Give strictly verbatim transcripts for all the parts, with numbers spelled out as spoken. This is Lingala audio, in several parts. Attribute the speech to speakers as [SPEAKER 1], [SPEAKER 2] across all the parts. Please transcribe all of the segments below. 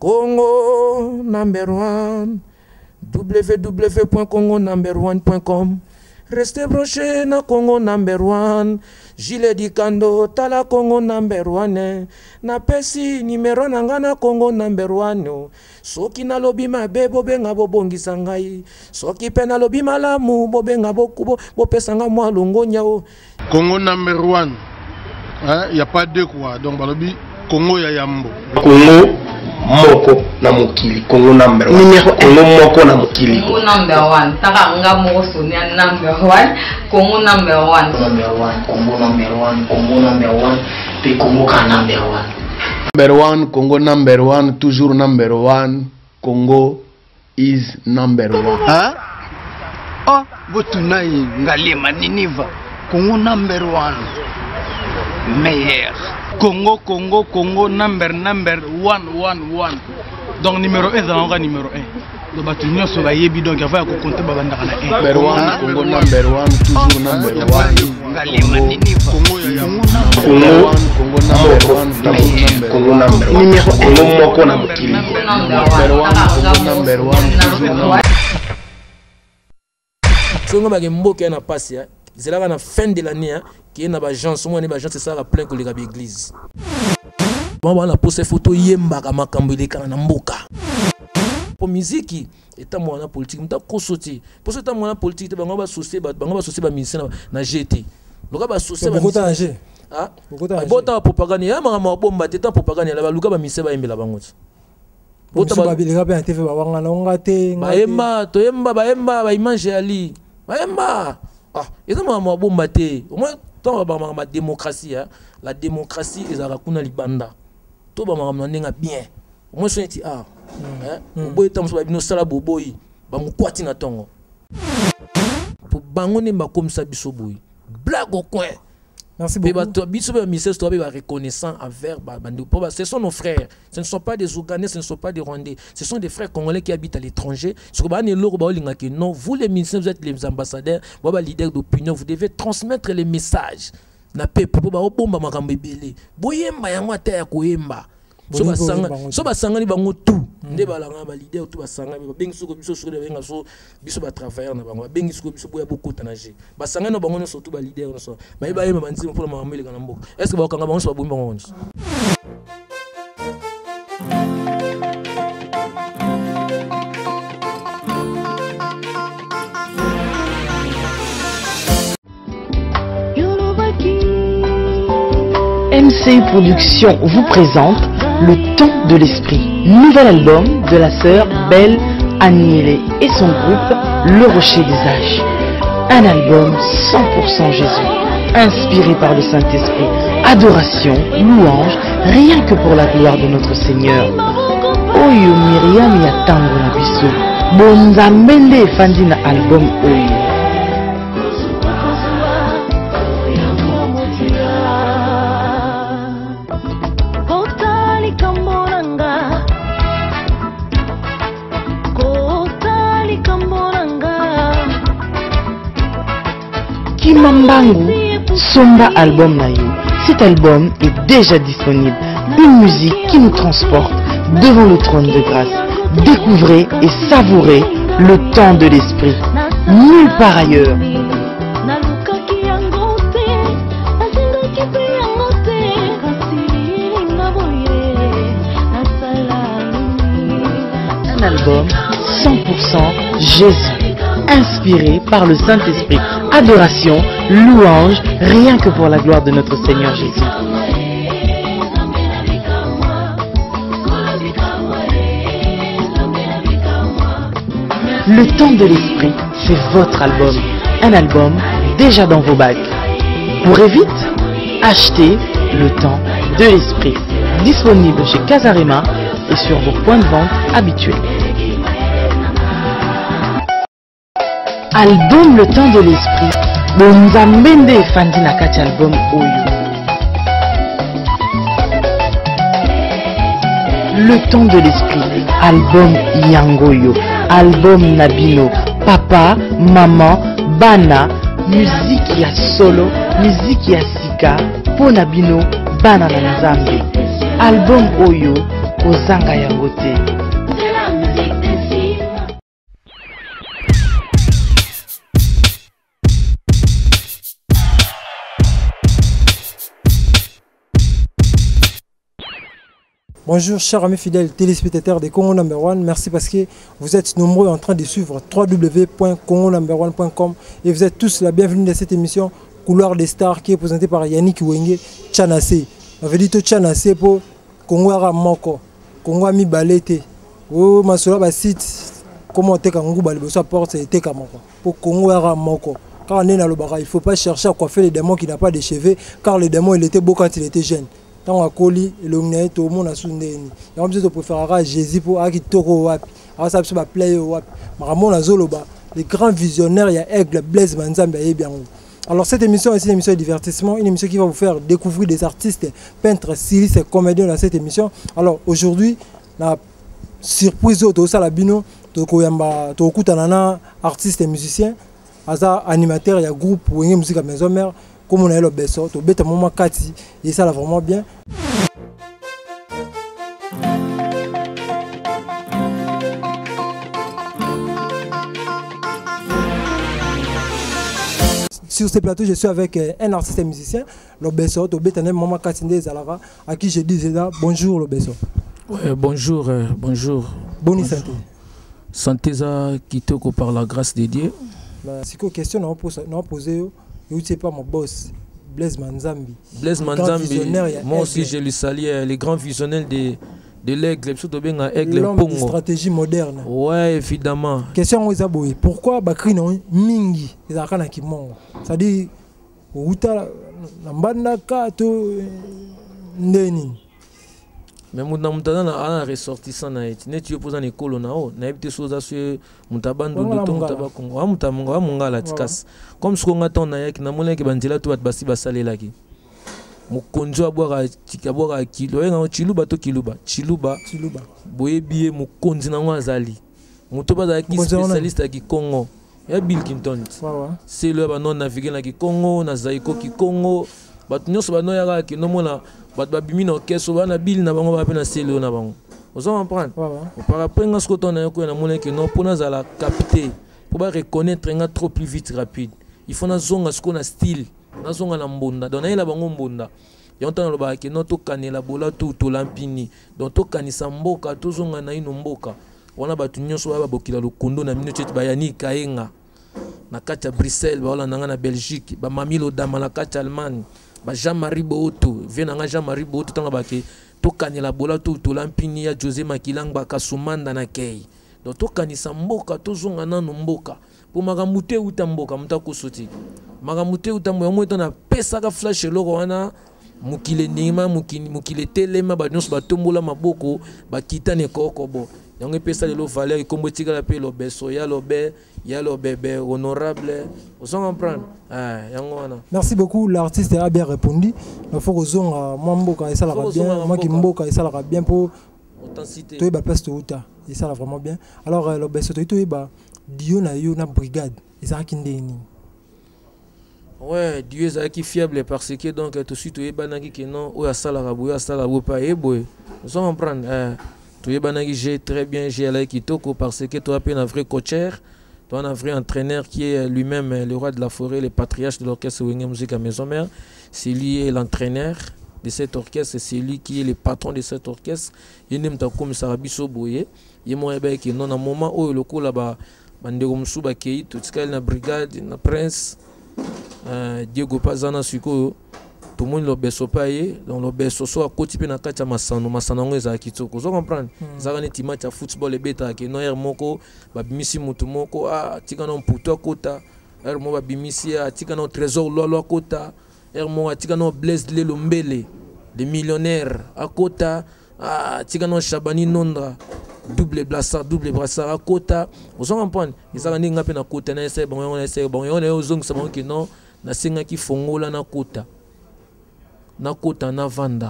[SPEAKER 1] Congo number one. w w w point congo number one point com. Restez branchés na Congo number one. Gilet di Kando tala Congo number one. Na pesi numéro nanga na Congo number one. Soki na lobi mabe bobenga bobongisa ngai. Soki pe na lobi malamu bobenga bokubo bopesanga mwa longo nyao.
[SPEAKER 2] Congo number one. Il n'y a pas deux quoi. Donc balobi Congo ya yambo.
[SPEAKER 3] Congo moko na mokili. Congo number one. Numéro Congo moko na mokili.
[SPEAKER 4] Congo number one. Taka nga moko sonia number one. Congo number one.
[SPEAKER 5] Number one. Congo number one. Congo number one. Puis Congo ka number one.
[SPEAKER 2] Number one. Congo number one. Toujours number one. Congo is number one.
[SPEAKER 6] Hein? Oh, botunai ngalema niniva. Congo number one. Meilleur. Congo, Congo, Congo, number, number, one, one, one. Donc numéro un, c'est encore numéro un. Donc bâtiment sur la yebi donc il faut compter babanda kana un.
[SPEAKER 2] Number one, Congo number one, toujours number one. Congo, Congo, Congo number one,
[SPEAKER 3] Congo number one. Numéro Congo moko na mokili.
[SPEAKER 2] Number one, Congo number one, toujours number one.
[SPEAKER 1] Songo ba mboka na pasi ya. C'est là à la fin de l'année qui est dans la gens, souvent les gens c'est ça la plein que les église. Bon voilà pour ces photos yemba kama kambile kana mboka. Pour musique étant moi na politique, m'ta kosoti. Pour ce temps moi na politique, te bango ba société, bango ba société ba ministère na G T. Loka ba société ba
[SPEAKER 7] beaucoup d'âge.
[SPEAKER 1] Ah, beaucoup d'âge. Bota propagande, ya mama bomba te temps propagande la luka ba ministère ba embela bango.
[SPEAKER 7] Bota ba bilika ba T V ba wanga na onga te.
[SPEAKER 1] Ba emba, to emba ba emba ba image ali. Ba emba. Ah, ils ont un bon maté. Au moins, tant que la démocratie, la démocratie, ils ont un libanda. Tout le monde a bien. Au moins, je dis, ah, on peut être un peu de sala boboy, on peut être un peu pour bangoner ma comme ça, bisoboy. Blague au coin.
[SPEAKER 7] Merci beaucoup.
[SPEAKER 1] Bisoboy, reconnaissant envers Bandou. Ce sont nos frères. Ce ne sont pas des Ougandais, ce ne sont pas des Rwandais. Ce sont des frères congolais qui habitent à l'étranger. Non, vous les ministres, vous êtes les ambassadeurs, vous êtes les leaders d'opinion, vous devez transmettre les messages. Na pepe pour ba bomba makambe belé. Boyemba yango ta ya koyemba. So basanga, so basanga ni bango tout. Nde balanga ba leader tout basanga ba bengi soko biso soko benga so biso ba travailleur na bango. Bengi soko biso boya beaucoup tanager. Basanga no bango no surtout ba leader no so. Ba ba yema banzi pour ma mameli kana mboka. Est-ce que ba kanga bango so ba bomba bango?
[SPEAKER 8] M C Productions vous présente Le Temps de l'Esprit, nouvel album de la sœur Belle Aniele et son groupe Le Rocher des Âges. Un album cent pour cent Jésus, inspiré par le Saint-Esprit, adoration, louange, rien que pour la gloire de notre Seigneur. Oyo Myriam yatango na biso, bonzambende efandi na album oyo. Kimambangu, Somba album Nayo. Cet album est déjà disponible. Une musique qui nous transporte devant le trône de grâce. Découvrez et savourez le temps de l'esprit. Nulle part ailleurs. Un album cent pour cent Jésus, inspiré par le Saint-Esprit. Adoration, louange, rien que pour la gloire de notre Seigneur Jésus. Le temps de l'esprit, c'est votre album. Un album déjà dans vos bacs. Courez vite, achetez Le Temps de l'Esprit. Disponible chez Casarema et sur vos points de vente habituels. Album Le Temps de l'Esprit. Bonzambende Fandi Nakati album Oyo. Le Temps de l'Esprit. Album Yangoyo. Album Nabino. Papa, maman, bana. Musique ya solo. Musique ya sika. Po Nabino. Bana na Nzambe. Album Oyo. kozanga yango te.
[SPEAKER 7] Bonjour chers amis fidèles téléspectateurs de Congo Number One, merci parce que vous êtes nombreux en train de suivre w w w point congo number one point com et vous êtes tous la bienvenue dans cette émission Couloir des Stars qui est présentée par Yannick Wenge Tchanase. On veut dire tout Tchanase pour Congo Ara Moko, Congo Ami Balete. Oh Masola ba site comment te kangu balebo sa porte c'était comme pour Congo Ara Moko. Quand on est dans le bar, il ne faut pas chercher à coiffer les démons qui n'a pas de cheveux car le démon il était beau quand il était jeune. Tant à Koli, le monde tout le monde a soudé. Et en plus, on préférera Jésus pour Aki Toro Wap. Alors ça se va player Wap. Maramon a Zoloba. Les grands visionnaires, il y a Aigle, Blaise Manzambe et bien. Alors cette émission est une émission de divertissement, une émission qui va vous faire découvrir des artistes, peintres, stylistes et comédiens dans cette émission. Alors aujourd'hui, la surprise de ça la bino, Tokoyamba, Tokutanana, artistes et musiciens, Aza animateur, il y a groupe Wenge Musique à Maison Mère. Comme on a le besso, tu bête à moment Kati, et ça là vraiment bien. Sur ce plateau, je suis avec un artiste et musicien, le besso, tu bête à moment Kati des Alara, à qui je dis déjà bonjour le besso.
[SPEAKER 1] Ouais, bonjour, euh, bonjour.
[SPEAKER 7] Bonne santé.
[SPEAKER 1] Santé ça qui te par la grâce de Dieu.
[SPEAKER 7] C'est quoi question non posée? Je ne sais pas mon boss, Blaise Manzambi.
[SPEAKER 1] Blaise Manzambi, moi aussi je lui salue, les grands visionnaires de, de l'aigle, surtout bien l'aigle.
[SPEAKER 7] L'homme de stratégie moderne.
[SPEAKER 1] Ouais, évidemment.
[SPEAKER 7] Question aux abonnés, pourquoi Bakri non mingi les arcanes qui montent? C'est-à-dire, Outa, Nambanda Kato, Neni.
[SPEAKER 1] Mais mon amtana a ressortissant na eti ne tu posa école na o na ebite soza sur mutabando do ton tabakongo wa mutamongo wa mongala tikas comme ce qu'on attend na yaki na mona ke bandila to bat basi basalela ki mukonzo abwaka tikabwaka kilo nga chiluba to kiluba chiluba
[SPEAKER 7] chiluba
[SPEAKER 1] boye biye mukonzi na ngwazali muto baza ki spécialiste ki Congo ya Bill Clinton c'est le ba non naviguer na ki Congo na Zaiko ki Congo bat nyos ba no ya ki no mona bat babimi na orchestre bana Bill na bango ba pe na selo na bango ozo comprendre par après nga sko tona ko na mona ki non pona za la capter pour ba reconnaître nga trop plus vite rapide il faut na zonga sko na style na zonga na mbonda donc na ila bango mbonda ya ntana lo ba ki non to kanela bola to to lampini donc to kanisa mboka to zonga na ino mboka wana batu nyonso ba bokila lokondo na mino cheti bayani kaenga na kati ya Bruxelles ba wala nanga na Belgique ba mamilo dama na kati ya Allemagne ba Jean-Marie Booto vient na Jean-Marie Booto tanga ba ke to kanela bola to to lampini ya José Makilang ba kasumanda na kei donc to kanisa mboka to zonga na mboka pour magamute uta mboka mutako soti magamute uta mboka mo etana pesa ka flash loko wana mukile nima mukini mukile telema ba nyonso ba tombola maboko ba kitane koko bo yango pesa le lo valeur kombo tika la pe lo beso ya lo be ya lo bébé honorable on s'en comprend ah yango wana.
[SPEAKER 7] Merci beaucoup, l'artiste a bien répondu. Il faut que zonga mboka et ça la bien moi qui mboka et ça la bien pour
[SPEAKER 1] authenticité
[SPEAKER 7] to ba place to uta et ça la vraiment bien. Alors lo beso to to ba dio na yo na brigade et ça ki ndeni.
[SPEAKER 1] Ouais, Dieu est qui fiable parce que donc tout de suite banaki que non ou ya sala rabu ya sala rabu pas et boy on s'en comprend euh tu banaki j'ai très bien j'ai allé kitoko parce que toi un vrai coacheur, toi un vrai entraîneur qui est lui-même le roi de la forêt, le patriarche de l'orchestre Wenge Musique à Maison Mère, c'est lui l'entraîneur de cet orchestre, c'est lui qui est le patron de cet orchestre. Il n'aime pas comme ça Rabiso Boye, il m'a dit que non à un moment où le coup là-bas bandeko musuba kei tout ce na brigade na prince euh Diego Pazana suko tout le monde le beso paye donc le beso so a côté pe na kati ya masano masano ngo za kitoko zo comprendre za kana tima cha football e beta ke no yer moko ba bimisi mutu moko ah tika no mputo kota er mo ba bimisi a tika no trésor lolo kota er mo tika no Blaise le lombele des millionnaires à kota ah tika no Chabani Nondra double brassard double brassard à kota vous comprendre ils a ninga pe na kota na ese bon on ese bon on est aux ongsa bon que non na singa ki fongola na kota na kota na vanda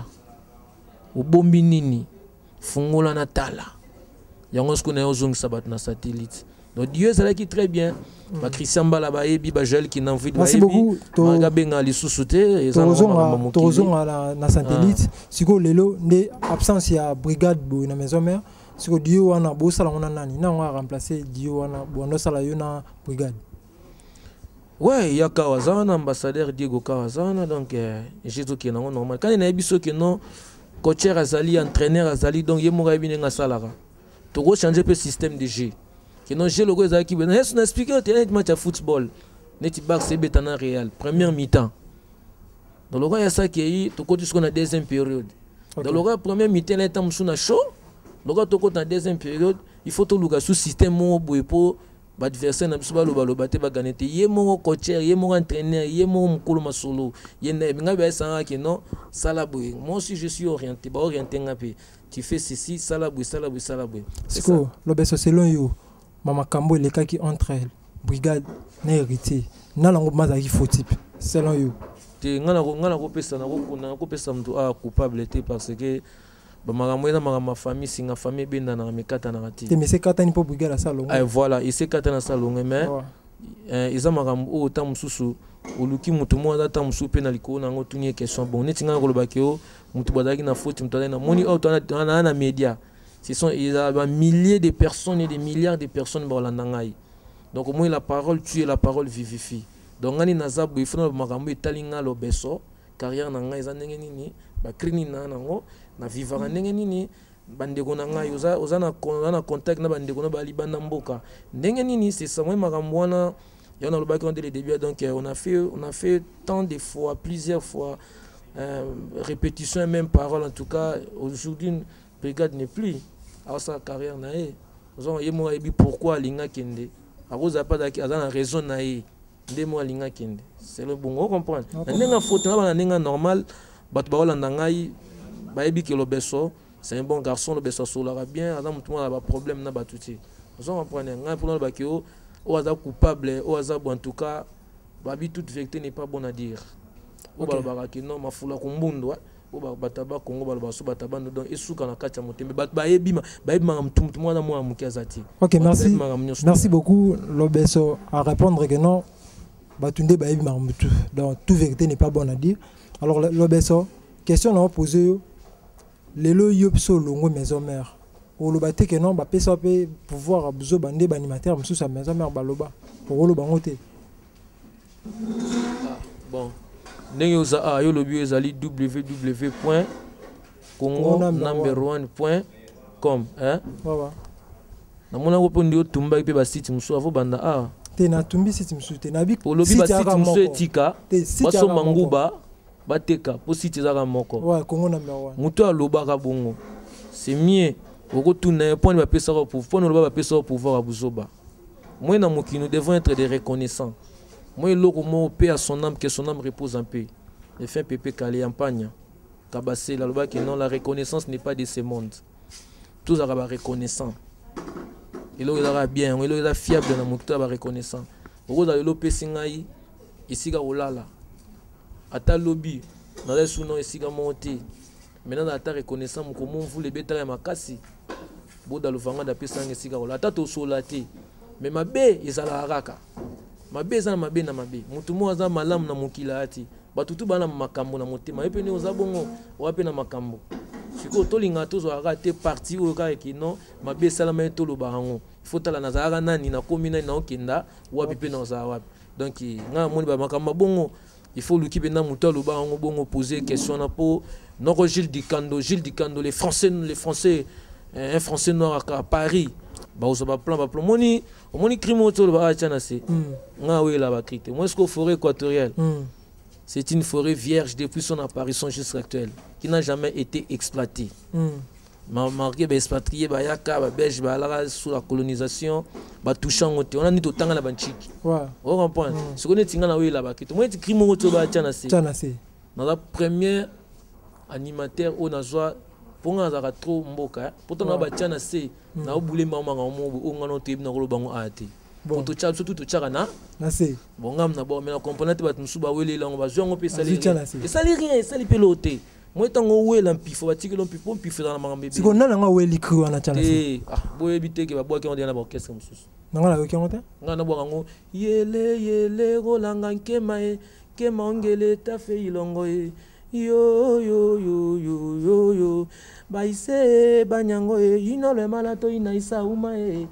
[SPEAKER 1] ubombi nini fungola na tala yango siku na yo zongisa bato na satellite donc Dieu ça qui très bien ba Christian Bala ba ebi ba Joël qui n'envie de
[SPEAKER 7] merci beaucoup
[SPEAKER 1] to benga li susute
[SPEAKER 7] tozonga na na satellite siko lelo ne absence ya brigade bo na maison mère siko Dieu wana bo sala wana nani na on va remplacer Dieu wana bo sala yo na brigade.
[SPEAKER 1] Ouais, il y a Kawazana, ambassadeur Diego Kawazana, donc j'ai tout qui est normal. Quand il y a biso que non, coach Azali, entraîneur Azali, donc il y a mon bien dans salara. Tu dois changer le système de jeu. Que non, j'ai le gars qui veut. Est-ce qu'on explique que tu as un match de football, net back c'est bétana réel, première mi-temps. Dans le gars il y a ça qui est, tu connais ce qu'on a deuxième période. Dans le gars première mi-temps, là tu as chaud. Le gars tu connais deuxième période, il faut tout le sous système mon pour l'adversaire n'a pas le ballon batté va gagner. Il y a mon coach, il y a mon entraîneur, il y a mon mukulu masolo. Il y a n'importe ça qui non salaboué. Moi aussi je suis orienté, bah orienté ngapi. Tu fais ceci, salaboué, salaboué, salaboué.
[SPEAKER 7] C'est quoi? Le beso selon yo, mama kambo les cas qui entre brigade n'est hérité. N'a l'ango maza qui faut type. Selon yo.
[SPEAKER 1] Tu ngana ngana ko pesa na ko na ko pesa mtu a coupable parce que ma famille, c'est une famille qui est dans mes quatre ans.
[SPEAKER 7] Mais c'est quatre ans pour brigade à salon.
[SPEAKER 1] Voilà, il s'est quatre ans à salon. Mais ils ont autant de sous ou le qui mutu moi data musu penaliko na ngotunye question bon netinga ko lobakeo mutu badaki na faute mutu na moni auto na na média. Ce sont il y a milliers de personnes et des milliards de personnes dans l'andangai. Donc au moins la parole tue, la parole vivifie. Donc ngani nazabu il faut na makambo italinga lo beso carrière na ngai za ndenge nini ba krini na nango na vivre ndenge nini bandeko na ngai oza oza na na contact na bandeko na bali banda mboka ndenge nini c'est ça moi makambo wana ya na lobaki dès le début donc on a fait on a fait tant de fois plusieurs fois euh, répétition et même parole en tout cas aujourd'hui une brigade n'est plus à sa carrière na e ozo yemo ebi pourquoi linga kende a cause pas daki azana raison na e ndemo linga kende c'est le bon on comprend ndenge faute na ndenge normal bat ba olanda ngai ba ebi ke lo beso c'est un bon garçon le beso solara bien adam tout le monde a problème na batuti on comprend ngai pour le bakio ou aza coupable ou aza en tout cas babi toute vérité n'est pas bon à dire ou ba baraki non mafula kumbundu ou ba bataba kongo ba baso bataba donc esuka na kacha motembe ba ba ebi ba ebi mangam tout moi na moi mukazati.
[SPEAKER 7] OK, merci. Merci beaucoup le beso à répondre que non batunde ba ebi mangam tout donc toute vérité n'est pas bon à dire. Alors le beso question on poser les lo yopso longo maison mère ou le baté que non ba pesa pe pouvoir abso bande ba animateur msou sa maison mère baloba pour le bangote.
[SPEAKER 1] Bon ndenge oza a yo lobi ezali w w w point congo number one point com hein
[SPEAKER 7] voilà
[SPEAKER 1] na mona ko pondi otumba pe ba site msou avo banda a
[SPEAKER 7] te na tumbi site msou te na bi
[SPEAKER 1] lobi ba site msou etika baso manguba bateka po site zaka moko
[SPEAKER 7] ouais congo number one
[SPEAKER 1] muto alobaka bongo c'est mieux okotuna point ba pesa ko pour point loba ba pesa ko pouvoir abuzoba moi na moki nous devons être des reconnaissants. Moi, le paix à son âme, que son âme repose en paix. Le fin pépé calé en pagne. Kabassé, la loi qui non, la reconnaissance n'est pas de ce monde. Tous sont reconnaissants. Et là, il aura bien, il aura fiable dans mon temps, reconnaissant. Au gros, le paix singaï, ici, il y a là. À ta lobby, dans les sous-noms, ici, il y a monté. Maintenant, à ta reconnaissant, comment vous les bêtes à ma casse. Boda le vanga d'appel sang ici, il y a là. Tata au solaté. Mais ma baie, il y a la haraka. Mabe za mabe na mabe mutu mo aza malamu na mokila ati batutu bana makambo na motema epe ne oza bongo wape na makambo siko tolinga tozo arate parti o ka ekino mabe salama to lo bango faut tala na zara nani na komina na okenda wapi pe na oza wapi donc nga moni ba makambo bongo il faut luki pe na mutu lo bango bongo poser question na po noko Gilles Dikando Gilles Dikando les français les français un français noir à Paris ba ozoba plan ba plan moni moni crime autour ba achana c'est nga oui là ba crite moi est-ce que forêt équatoriale c'est une forêt vierge depuis son apparition jusqu'à actuelle qui n'a jamais été exploitée ma marqué ba expatrié ba yaka ba belge ba la sous la colonisation ba touchant on a ni to tanga na banchiki
[SPEAKER 7] ouais
[SPEAKER 1] on comprend ce qu'on est tinga na oui là ba crite moi est crime autour ba achana c'est dans la première animateur on a joie pour nga trop mboka pourtant na ba tiana se na obule mama ngamo ongano te na ko bango ati pour to tcha surtout to tcha na
[SPEAKER 7] na se
[SPEAKER 1] bon ngam na bo mais la componente ba tmusuba wele la ngo ba zongo pe sali et sali rien sali pelote moi tango wela mpifo ba tikelo mpifo mpifo na mama bébé
[SPEAKER 7] siko na nga weli kru na tcha na se
[SPEAKER 1] ah bo ebite ke ba bo ke on dit na ba orchestre msusu
[SPEAKER 7] Nanga la kiango te?
[SPEAKER 1] Nga na bokango yele yele rolanga nkema e kema ongele ta fe ilongo e yo yo yo yo yo yo baise banyango e ino le malato ina isa uma e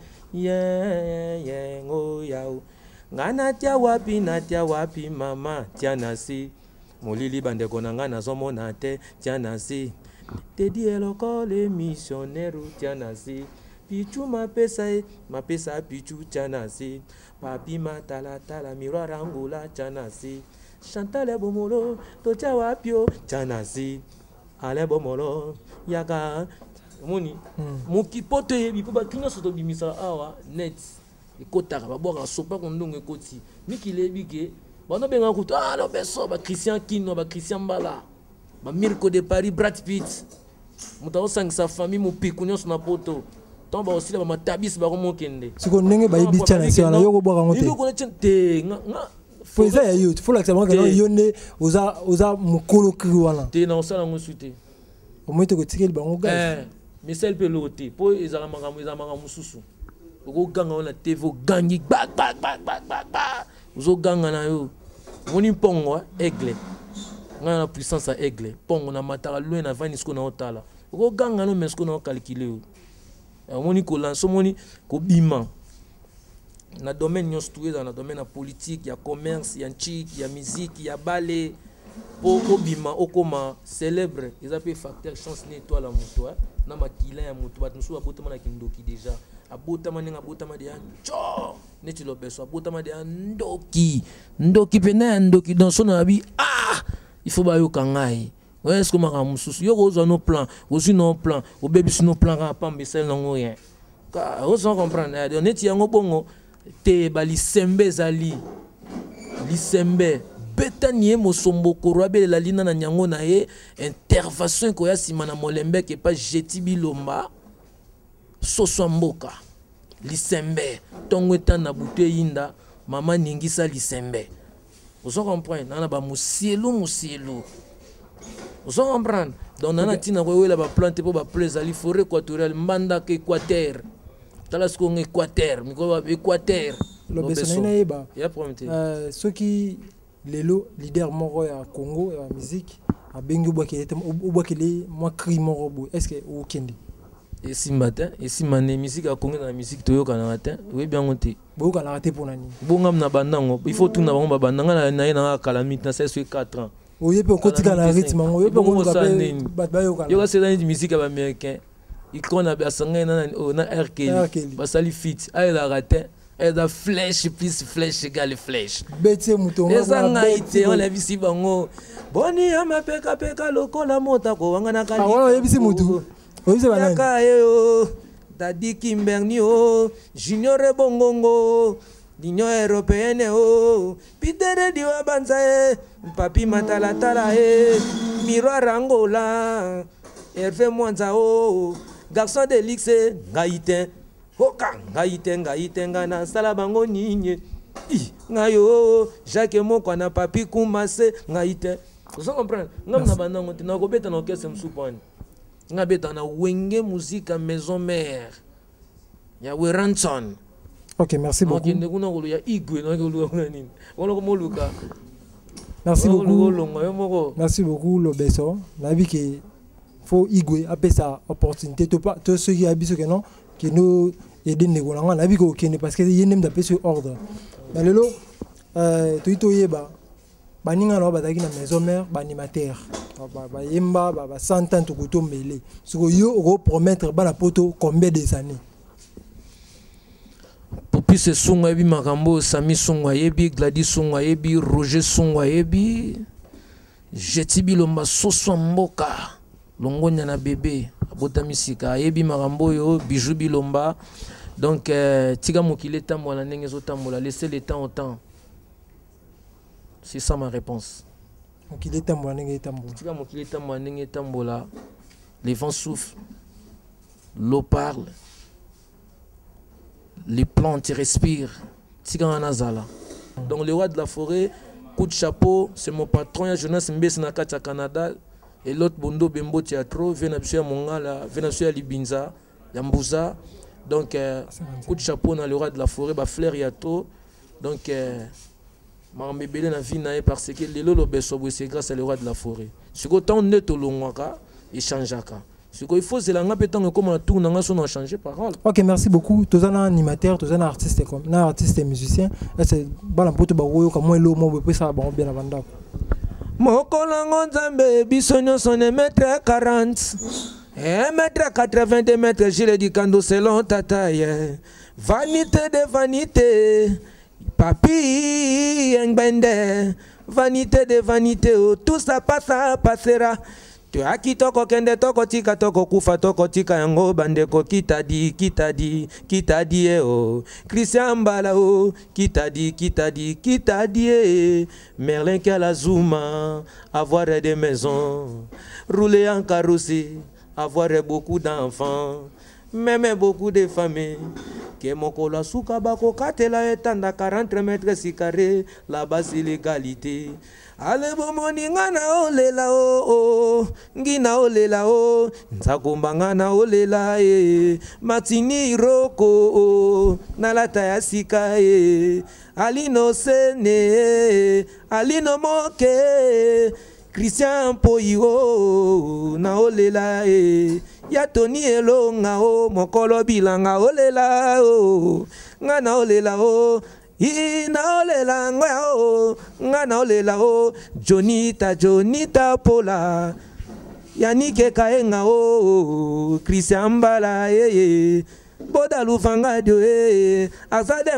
[SPEAKER 1] ye ye ngo yao ngana tia wapi na tia wapi mama tia nasi molili bande konanga na zomo na te tia nasi te di eloko le missionnaire tia nasi pichu mapesa e mapesa pichu tia nasi papi matala tala miroir angula tia nasi Chantal bomolo to tia wapio tia nasi ale bomolo yaka moni moki pote bi po ba kina soto bimisa awa net ekotaka baboka sopa kondongo ekoti mikile bige bana benga kutu ah no beso ba Christian Kino ba Christian Mbala ba Mirko de Paris Brad Pitt mutawo sang sa famille mo pikunyo na poto tomba aussi ba matabis ba ko kende
[SPEAKER 7] siko ndenge ba ibi tia nasi wana yoko boka ngote
[SPEAKER 1] yoko ne te nga nga
[SPEAKER 7] faut ça ya yo faut l'accepter que yo ne oza oza mukolo kriwana
[SPEAKER 1] te na osala ngosute
[SPEAKER 7] au moins te ko tikeli bango ga
[SPEAKER 1] eh mais celle peut l'ôter pour ezala makambo ezala makambo mususu oko ganga na T V gangi bak bak bak bak bak bak uzo ganga na yo moni pongo aigle nga na puissance à aigle pongo na matara loin na vani sko na otala oko ganga no mesko na calculer yo moni ko lanso moni ko bima na domaine nyos tueza na domaine na politique ya commerce ya nchiki ya musique ya ballet po obima okoma célèbre ils appellent facteur chance ni étoile la moto na makila ya moto bat musu abotama na kindoki déjà abotama ninga abotama de cho neti lo beso abotama de ndoki ndoki pena ndoki dans son abi ah il faut ba yo kangai ouais est-ce que maka mususu yo ozo no plan ozo no plan o baby no plan ka pambe sel no rien ka ozo comprendre neti yango bongo te bali sembe zali lisembe betanie mosombo koroabe la lina na nyango na ye intervention ko ya simana molembe ke pas jeti bilomba soso mboka lisembe tongweta na buté yinda mama ningisa lisembe vous comprenez nana ba musielo musielo vous comprenez donc nana tina ko wela ba plante po ba plaise ali forêt équatoriale mbanda ke équateur talas ko équateur mi ko équateur
[SPEAKER 7] lo besona yeba
[SPEAKER 1] ya prometé
[SPEAKER 7] euh ceux qui lelo leader moko ya Congo ya musique a bengi bwakele bwakele moi cri moko bo est-ce que au kende
[SPEAKER 1] et si matin et si mané musique à Congo na musique toyoka na matin oui bien monté
[SPEAKER 7] boka la raté pour nani
[SPEAKER 1] bongam na bandango il faut tout na bango bandanga na na calamite na seize quatre ans
[SPEAKER 7] oye pe kotika na rythme ngo yo pe ko ka ba ba yo ka
[SPEAKER 1] yo ka c'est dans musique américain il connaît ba sanga na na R Kelly ba sali fit ay la raté et la flèche plus flèche égale flèche
[SPEAKER 7] bete muto
[SPEAKER 1] les angaite on l'a vu si bango boni ama peka peka lokola mota ko wanga na kali
[SPEAKER 7] ah wala yebisi mutu oyise banani
[SPEAKER 1] ka yo dadi kimberni o junior bongongo l'Union européenne o pitere diwa banza e papi matala tala e miroir angola Hervé Mwanza o garçon de luxe ngaite Hoka ngaite ngaite ngana sala bango ninye i ngayo Jacques Moko na papi kumase ngaite vous comprenez ngam na banango tina ko beta na orchestre msupani nga beta na wenge musique à maison mère ya Weranson.
[SPEAKER 7] OK, merci beaucoup.
[SPEAKER 1] Ya igwe na ko nini wala ko moluka
[SPEAKER 7] merci beaucoup merci beaucoup Lobeso na bi ke faut igwe apesa opportunité to pas to ceux qui habitent que non que nous aider nego na na bi ko kene parce que yenem da pese ordre mais lelo euh to ito yeba baninga no bataki na maison mère ba animateur ba ba yemba ba ba cent ans to kuto mele siko yo ko promettre bana poto combien des années
[SPEAKER 1] Popi se songa yebi makambo Sami songa yebi Gladys songa yebi Roger songa yebi Jeti bilomba soso mboka longonya na bébé abota misika yebi makambo yo bijou bilomba donc euh, tika mokile tambola ndenge zo tambola laissez le temps au temps. C'est ça ma réponse.
[SPEAKER 7] Mokile tambola ndenge tambola
[SPEAKER 1] tika mokile tambola ndenge tambola les vents soufflent, l'eau parle, les plantes respirent. Donc le roi de la forêt, coup de chapeau, c'est mon patron, il y a Jonas Mbès Nakata Canada, et l'autre Bondo Bembo Teatro, vient à Mongala, vient à Libinza, Yambouza, Donc, euh, coup de chapeau dans le roi de la forêt, bah, Flair Yato. Donc, euh, je suis na vie parce que les lolo c'est grâce à le roi de la forêt. Ce que tant de tout l'ongaka, il change. Ce qu'il faut, c'est la ngapetang comme on tourne, on a changé parole.
[SPEAKER 7] Ok, merci beaucoup. Tous un animateur, tous un artiste comme, un artiste et musicien. C'est bon pour tout baroyo comme moi l'eau, moi peut ça bon bien avant d'abord.
[SPEAKER 1] Mokolango Nzambe, bisonyo son mètre quarante. un mètre quatre-vingt-deux mètres, gilet du kando selon ta taille. Vanité de vanité. Papi Ngbende, vanité de vanité, oh, tout ça passa, passera. Tu as qui toko kende toko tika toko kufa toko tika yango bandeko qui t'a dit, qui t'a dit, qui t'a dit, eh, oh. Christian Mbala, oh, qui t'a dit, qui t'a dit, qui t'a dit, eh. Merlin Kalazuma, avoir des maisons, rouler en carrosse, avoir beaucoup d'enfants, même beaucoup de familles. Que mon cola souka bako katela etanda quarante mètres si carré, là-bas c'est l'égalité. Ale bomoni ngana olela o o, ngina olela o, nzakumba ngana olela e, matini roko o, nalata ya sika e, alino sene, alino moke, Christian Poyo, na olela e. Ya Tony elonga o mokolo bilanga olela o ngana olela o ina olela ngwa o ngana olela o Jonita Jonita Pola Yanike kaenga o Christian Mbala eh boda lufanga dio eh azade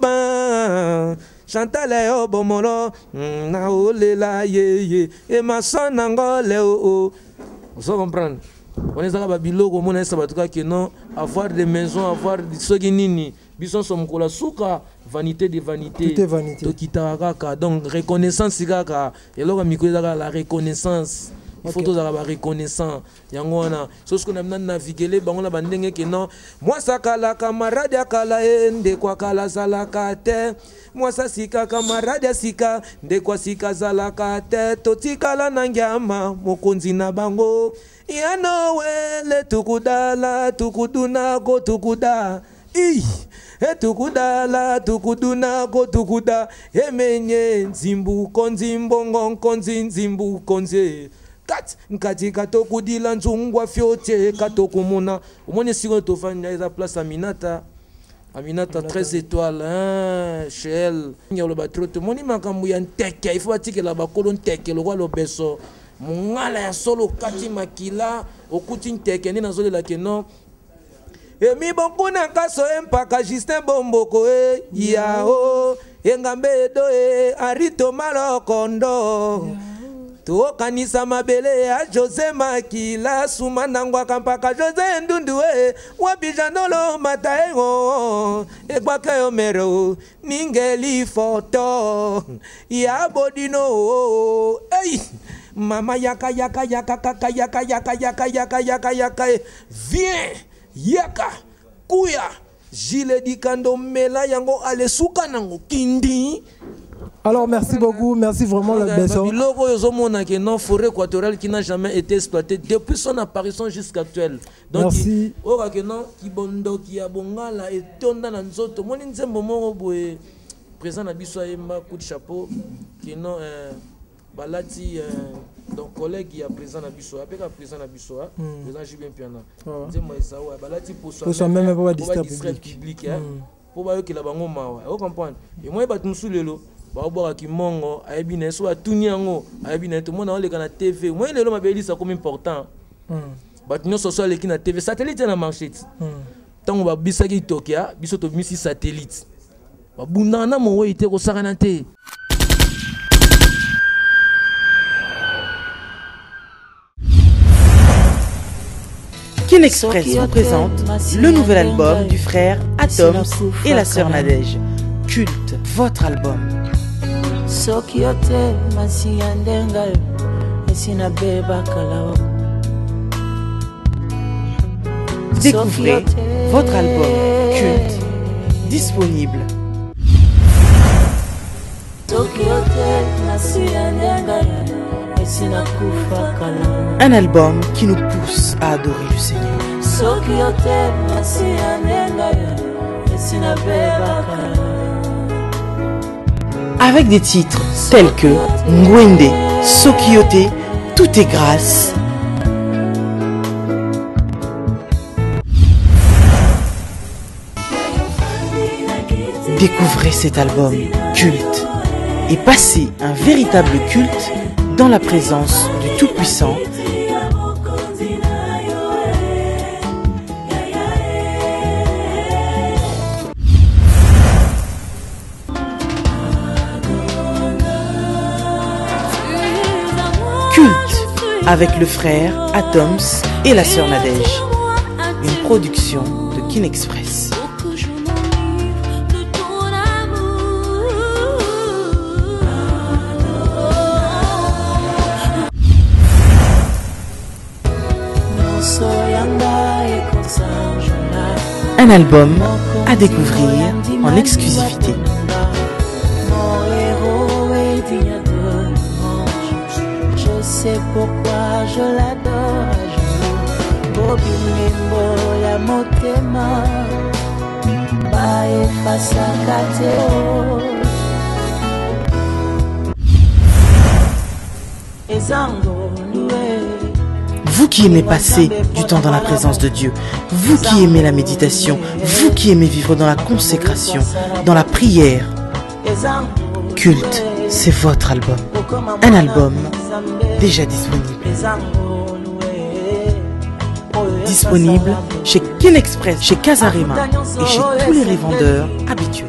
[SPEAKER 1] matuba Chantal yo bomolo na olela ye ye e masona ngole o vous comprenez. On est à Babilo, on est à que non, avoir des maisons, avoir des soginini, bison som kola souka, vanité de vanité.
[SPEAKER 7] Tout est vanité.
[SPEAKER 1] Donc reconnaissance sigaka, et là on a la reconnaissance. Il faut tous avoir reconnaissance. Yangona, ce qu'on a navigué, on a bandé que non. Moi ça kala camarade ya kala ende kwa kala salakate. Moi ça sika camarade sika de kwa sika salakate. Toti kala nangyama mokonzi na bango. Yanowe le tukudala tukuduna go tukuda. I e tukudala tukuduna go tukuda. Emenye nzimbu konzimbo ngon konzi nzimbu konze. Kat nkati katoku dila nzungwa fiote katoku mona umone siko tofanya eza place Aminata Aminata treize étoiles hein chez elle ngelo batro to moni makambu ya nteke il faut atike la bakolo nteke lo kwa lo beso mungala ya solo kati makila okuti nteke ni nazole la keno emi bonkuna kaso empaka Justin Bomboko e yao engambe do e arito malokondo to kanisa mabele ya Jose Makila sumanangwa kampaka Jose Ndundue wabijanolo mataengo egbaka yo mero ningeli foto ya bodino hey mama yaka yaka yaka kaka yaka yaka yaka yaka yaka yaka viens yaka kuya Gile di kando mela yango ale suka nango kindi.
[SPEAKER 7] Alors merci beaucoup, merci vraiment la personne.
[SPEAKER 1] Le logo est une forêt équatoriale qui n'a jamais été exploitée depuis son apparition jusqu'à actuelle. Donc,
[SPEAKER 7] merci.
[SPEAKER 1] Qui bondo qui a bongala et tonda na nzoto. Mon nzembo moko boye présent na biso ayemba coup de chapeau qui non balati donc collègue qui a présent na biso après ka présent na biso présent Jibin Piana. Nzembo esawa balati pour soi.
[SPEAKER 7] Pour soi même pas
[SPEAKER 1] distraire
[SPEAKER 7] public.
[SPEAKER 1] public pour ba yo ki la bango mawa. Vous comprenez? Et moi ba tumsu lelo baboka kimongo ayebina so atuni yango ayebina tout monde oleka na T V moi lelo mabeli ça comme important ba tunyo so so leki na T V satellite na manchette tango ba bisaki Tokyo biso to misi satellite ba bundana mo wo ite ko sakana te.
[SPEAKER 8] Kin Express vous présente le nouvel album du frère Atoms et la sœur Nadège. Culte, votre album.
[SPEAKER 9] Sokiote masiyandenga esina beba kalao.
[SPEAKER 8] Découvrez votre album Culte, disponible. Un album qui nous pousse à adorer le Seigneur. Avec des titres tels que Ngwende, Sokiyote, Tout est grâce. Découvrez cet album culte et passez un véritable culte dans la présence du Tout-Puissant. Culte avec le frère Atoms et la sœur Nadège. Une production de Kin Express. Un album à découvrir en exclusivité.
[SPEAKER 9] Je sais pourquoi je l'adore.
[SPEAKER 8] Vous qui aimez passer du temps dans la présence de Dieu, vous qui aimez la méditation, vous qui aimez vivre dans la consécration, dans la prière, Culte, c'est votre album. Un album déjà disponible. Disponible chez Kin Express, chez Casarema et chez tous les revendeurs habituels.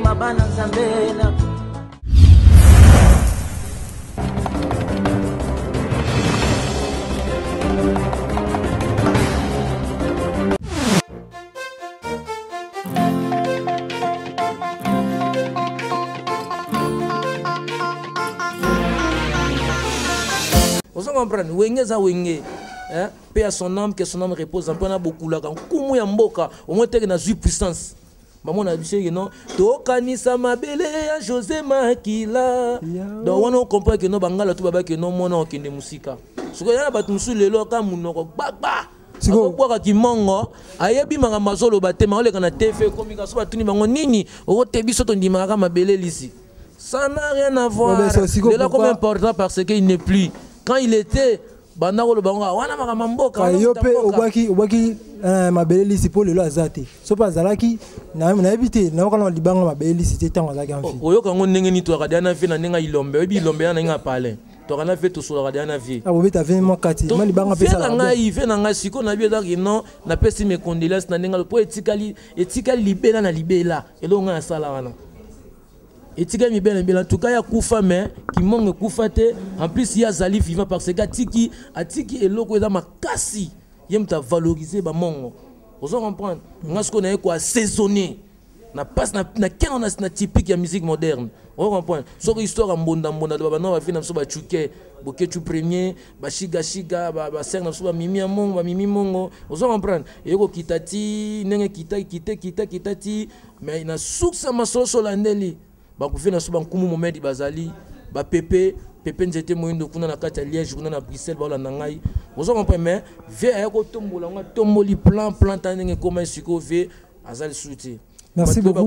[SPEAKER 1] Vous comprenez? Wenge za wenge. Hein? Paix à son âme, que son âme repose en plein beaucoup là. Kumu ya mboka, au moins t'es dans une puissance. Maman a dit que non. Tokanisa mabele ya José Makila. Donc on comprend que non bangala tout baba que non mona okende musika. Ce que yana batu musu lelo ka munoko baba. Siko kwa kimongo ayebi manga mazolo batema ole kana T V komika so batuni bango nini o tebiso to ndima ka mabele lisi. Ça n'a rien à voir. C'est là comme important parce qu'il n'est plus. Quand il était bandako le bango wana makamamboka
[SPEAKER 7] yope obaki obaki mabele lisi pour le azate so pas zalaki na na habité na kana libanga mabele lisi tango zaki en fi
[SPEAKER 1] oyoka ngo ndenge ni to akadiana fi na ndenga ilombe obi ilombe na nga pale to kana fait to so akadiana fi
[SPEAKER 7] ah bobeta vingt mois kati ma libanga pesa
[SPEAKER 1] na nga ive na nga siko na bieza ki non na pesi mes condoléances na ndenga po etikali etikali libela na libela elo nga sala wana. Et tu gagnes bien, en tout cas, il y a Koufa, mais qui manque Koufa. En plus, il y a Zali vivant parce que Tiki, Atiki et l'autre, il y a ma cassi. Il y a valoriser, bah, mon. Vous comprenez? Moi, ce qu'on a quoi saisonné. Na passe na na quel on a na typique de musique moderne. Vous comprenez? Sur histoire en bonda bonda, bah non, va finir sur bah chuke, boké tu premier, bah shiga shiga, bah bah serre sur bah mimi amongo, bah mimi mongo. Vous comprenez? Et ko kitati, nenge kita kita kita kitati, mais il a souksa masolo solandeli. Bakufé na soba nkumu momedi bazali ba pepe pepe nzete moyindo kuna na kati ya Liège kuna na Bruxelles ba olanda ngai ozo comprendre mais ve ayako tombola nga tomboli plan plan tanenge koma siko ve azali souti.
[SPEAKER 7] Merci beaucoup.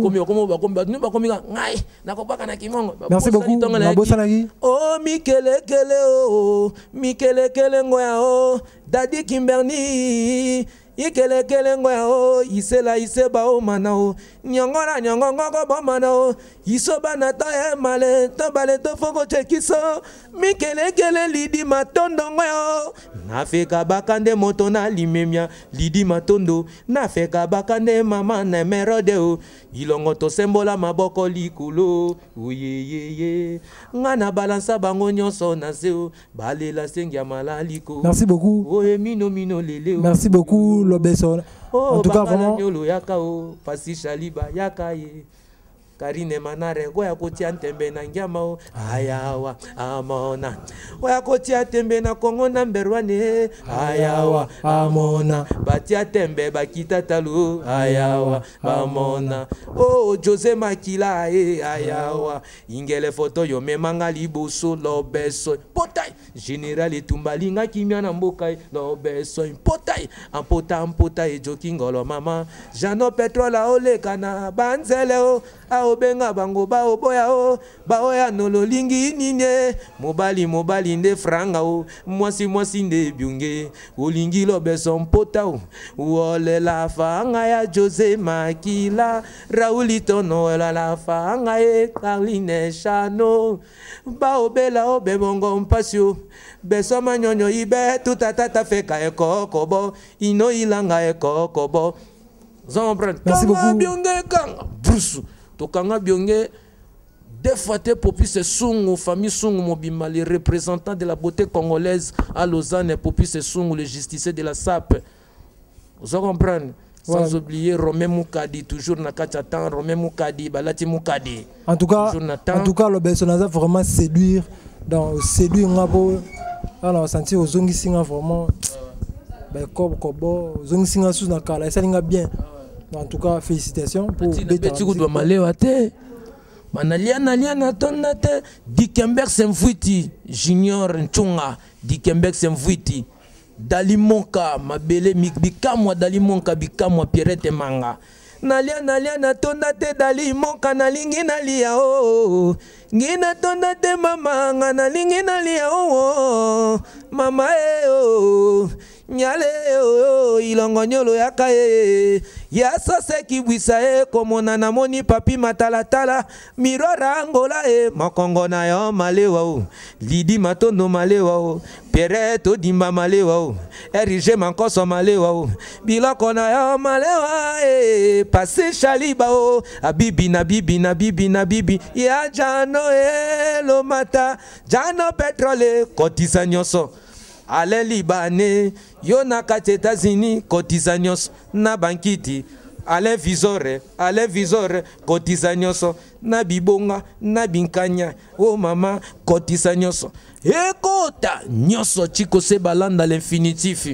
[SPEAKER 1] Merci beaucoup. Oh Mikele Kele oh Mikele Kele ngoya oh Daddy Kimberly Ikele Kele ngoya oh Isela Iseba oh manao Nyongora nyongongo bo manao Isoba na to e male to bale to fogo chekiso Mikele Kele Lidi Matondo ngoya Nafeka bakande moto na limemia Lidi Matondo Nafeka bakande mama na merode o Ilongo to sembola maboko likulo Uye ye ye Ngana balansa bango nyonso na seo Balela sengia malaliko.
[SPEAKER 7] Merci beaucoup.
[SPEAKER 1] Oye mino mino lele.
[SPEAKER 7] Merci beaucoup Lobeson. En tout cas vraiment
[SPEAKER 1] yaka o Pasi Shaliba yaka ye. Karine manare goya kotia ntembe na ngiama ayawa amona goya kotia tembe na Congo number one ayawa amona batia tembe bakita talu ayawa amona oh José Makila e ayawa ingele photo yo memanga liboso lobeso potai général etumbalinga kimia na mboka lobeso potai ampota ampota e jokingolo mama Jano Petrola ole kana banzele o obenga bango ba oboya o ba oya nololingi nine mobali mobali nde franga o mwasi mwasi nde byunge olingi lobeso mpota o ole la fanga ya José Makila Raulito no la la fanga e Carline Chano ba obela obe bongo mpasio beso manyonyo ibe tutatata feka e kokobo ino ilanga e kokobo Zambran
[SPEAKER 7] merci beaucoup
[SPEAKER 1] byunge kanga brusu Tokanga Byonge, deux fois tes popis Sungu, famille Sungu Mobima, les représentants de la beauté congolaise à Lausanne, popis Sungu, les justiciers de la S A P. Vous comprenez? Sans ouais. oublier Romain Moukadi, toujours na Kachatan, Romain Moukadi, Balati Moukadi.
[SPEAKER 7] En tout cas, en tout cas, le personnage vraiment séduire, dans séduire Ngabo, on a senti aux Zongi Singa vraiment, ben Kobo Kobo, Zongi Singa sous Nakala, ça l'inga bien. En tout cas, félicitations pour
[SPEAKER 1] Betty Goudou Maléwate. Manaliana Liana Tonate, Dikember Semfuiti, Junior Nchunga, Dikember Semfuiti, Dalimonka, Mabele Bikamwa, Dalimonka, Bikamwa, Pierrette Manga. Nalia nalia na tonate Dalimonka, Nalingi Nalia, oh, Ngina tonate mama, Nalingi Nalia, oh, mama, oh. Nyale oh ilongonyolo yakae ya sose kibwisa e komona na moni papi matala tala mirora angola e makongo na yo malewa o lidi matondo malewa o pereto dimba malewa o erige mankoso malewa o biloko na yo malewa e pase shaliba o abibi na bibi na bibi na bibi ya jano e lo mata jano petrole kotisa nyoso Alain Libanais, Yonaka États-Unis, cotisanios na bankiti. Alain Visore, Alain Visore, cotisanios na bibonga, na binkanya. Oh mama, cotisanios. Ekota, nyoso chiko se balanda l'infinitif.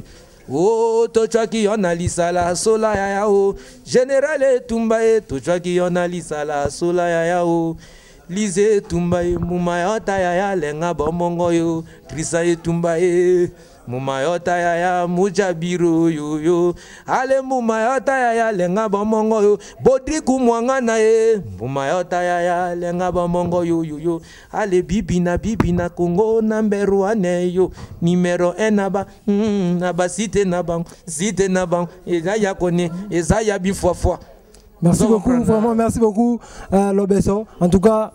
[SPEAKER 1] Oh, tochaki yonalisa la sola ya ya o. Général Etumbaye, tochaki yonalisa la sola ya ya o. Lise Tumbaye, Mumayota ya lenga bomongo yo, Trisa Tumbaye, Mumayota ya Mujabiro yo yo, Ale Mumayota ya lenga bomongo yo, Bodriku Mwangana ye, Mumayota ya lenga bomongo yo yo yo, Ale Bibina Bibina Congo number one yo, numero un naba, mm, naba site nabang, site nabang, Ezaya kone, Ezaya bifwa fwa.
[SPEAKER 7] Merci beaucoup, vraiment merci beaucoup, euh, Lobeso. En tout cas,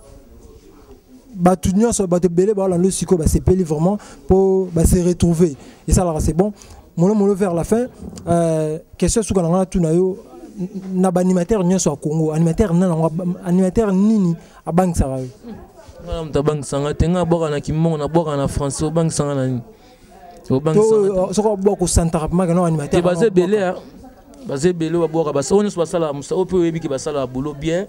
[SPEAKER 7] Batunion sur Batebele, le psycho, c'est payé vraiment pour se retrouver. Et ça, c'est bon. Mon nom vers la fin. Question sur la tout nayo. Naba animateur n'y soit Congo. Animateur non, animateur nini à Bank Sarawi.
[SPEAKER 1] Madame ta Bank Sanga, tenga boka na kimon na boka na français Bank Sanga na. Au Bank
[SPEAKER 7] Sanga. So ko boka Santa Magano animateur.
[SPEAKER 1] Basé belé. Basé belé wa boka basa on soit sala musa opo webi ki basala boulot bien.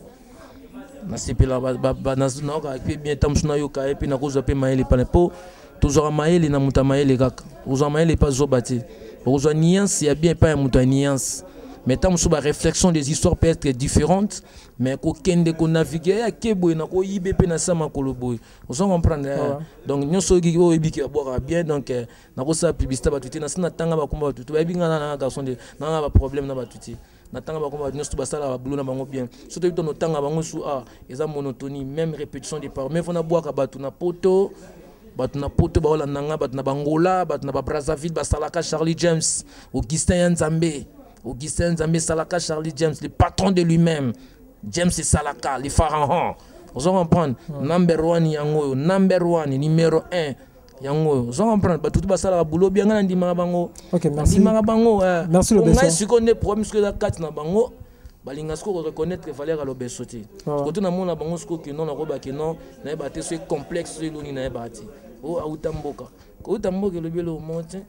[SPEAKER 1] Na sepela ba ba na ka bien tamsuna yo ka et puis na kozo pe maele pa po toujours maele na muta maele kaka. Ozo maele pas zo bati. Ozo nuance ya bien pas muta nuance. Mais tant que la réflexion des histoires peut être différente, mais qu'aucun de qu'on navigue à Kebo et n'a qu'au I B P n'a sama koloboy. Vous en comprenez? Donc nous sommes qui au I B P à boire bien donc n'a pas ça publicité bah tout est n'a tanga bah combat tout. Et bien n'a n'a garçon de n'a pas problème n'a pas tout. N'a tanga bah combat nous sommes basa la boulot n'a pas bien. Surtout dans nos tanga bah nous sous ah ils ont monotonie même répétition des paroles. Mais faut n'a boire bah tout n'a poto. Bat na poto ba la nanga bat na bangola bat na ba Brazzaville ba salaka Charlie James Augustin Nzambe Augustin Nzambe Salaka Charlie James le patron de lui-même James et Salaka les pharaons vous comprenez number one yango number one numéro un yango vous comprenez ba tout ba sala boulot bien ngana ndima bango
[SPEAKER 7] OK merci
[SPEAKER 1] ndima bango
[SPEAKER 7] merci le beso
[SPEAKER 1] on a su qu'on est problème que la carte na bango balinga sko reconnaître valeur à l'obésité quand on a mon bango sko que non na roba que non na ba te ce complexe loni na ba ti o autamboka ko utamboka le bielo monte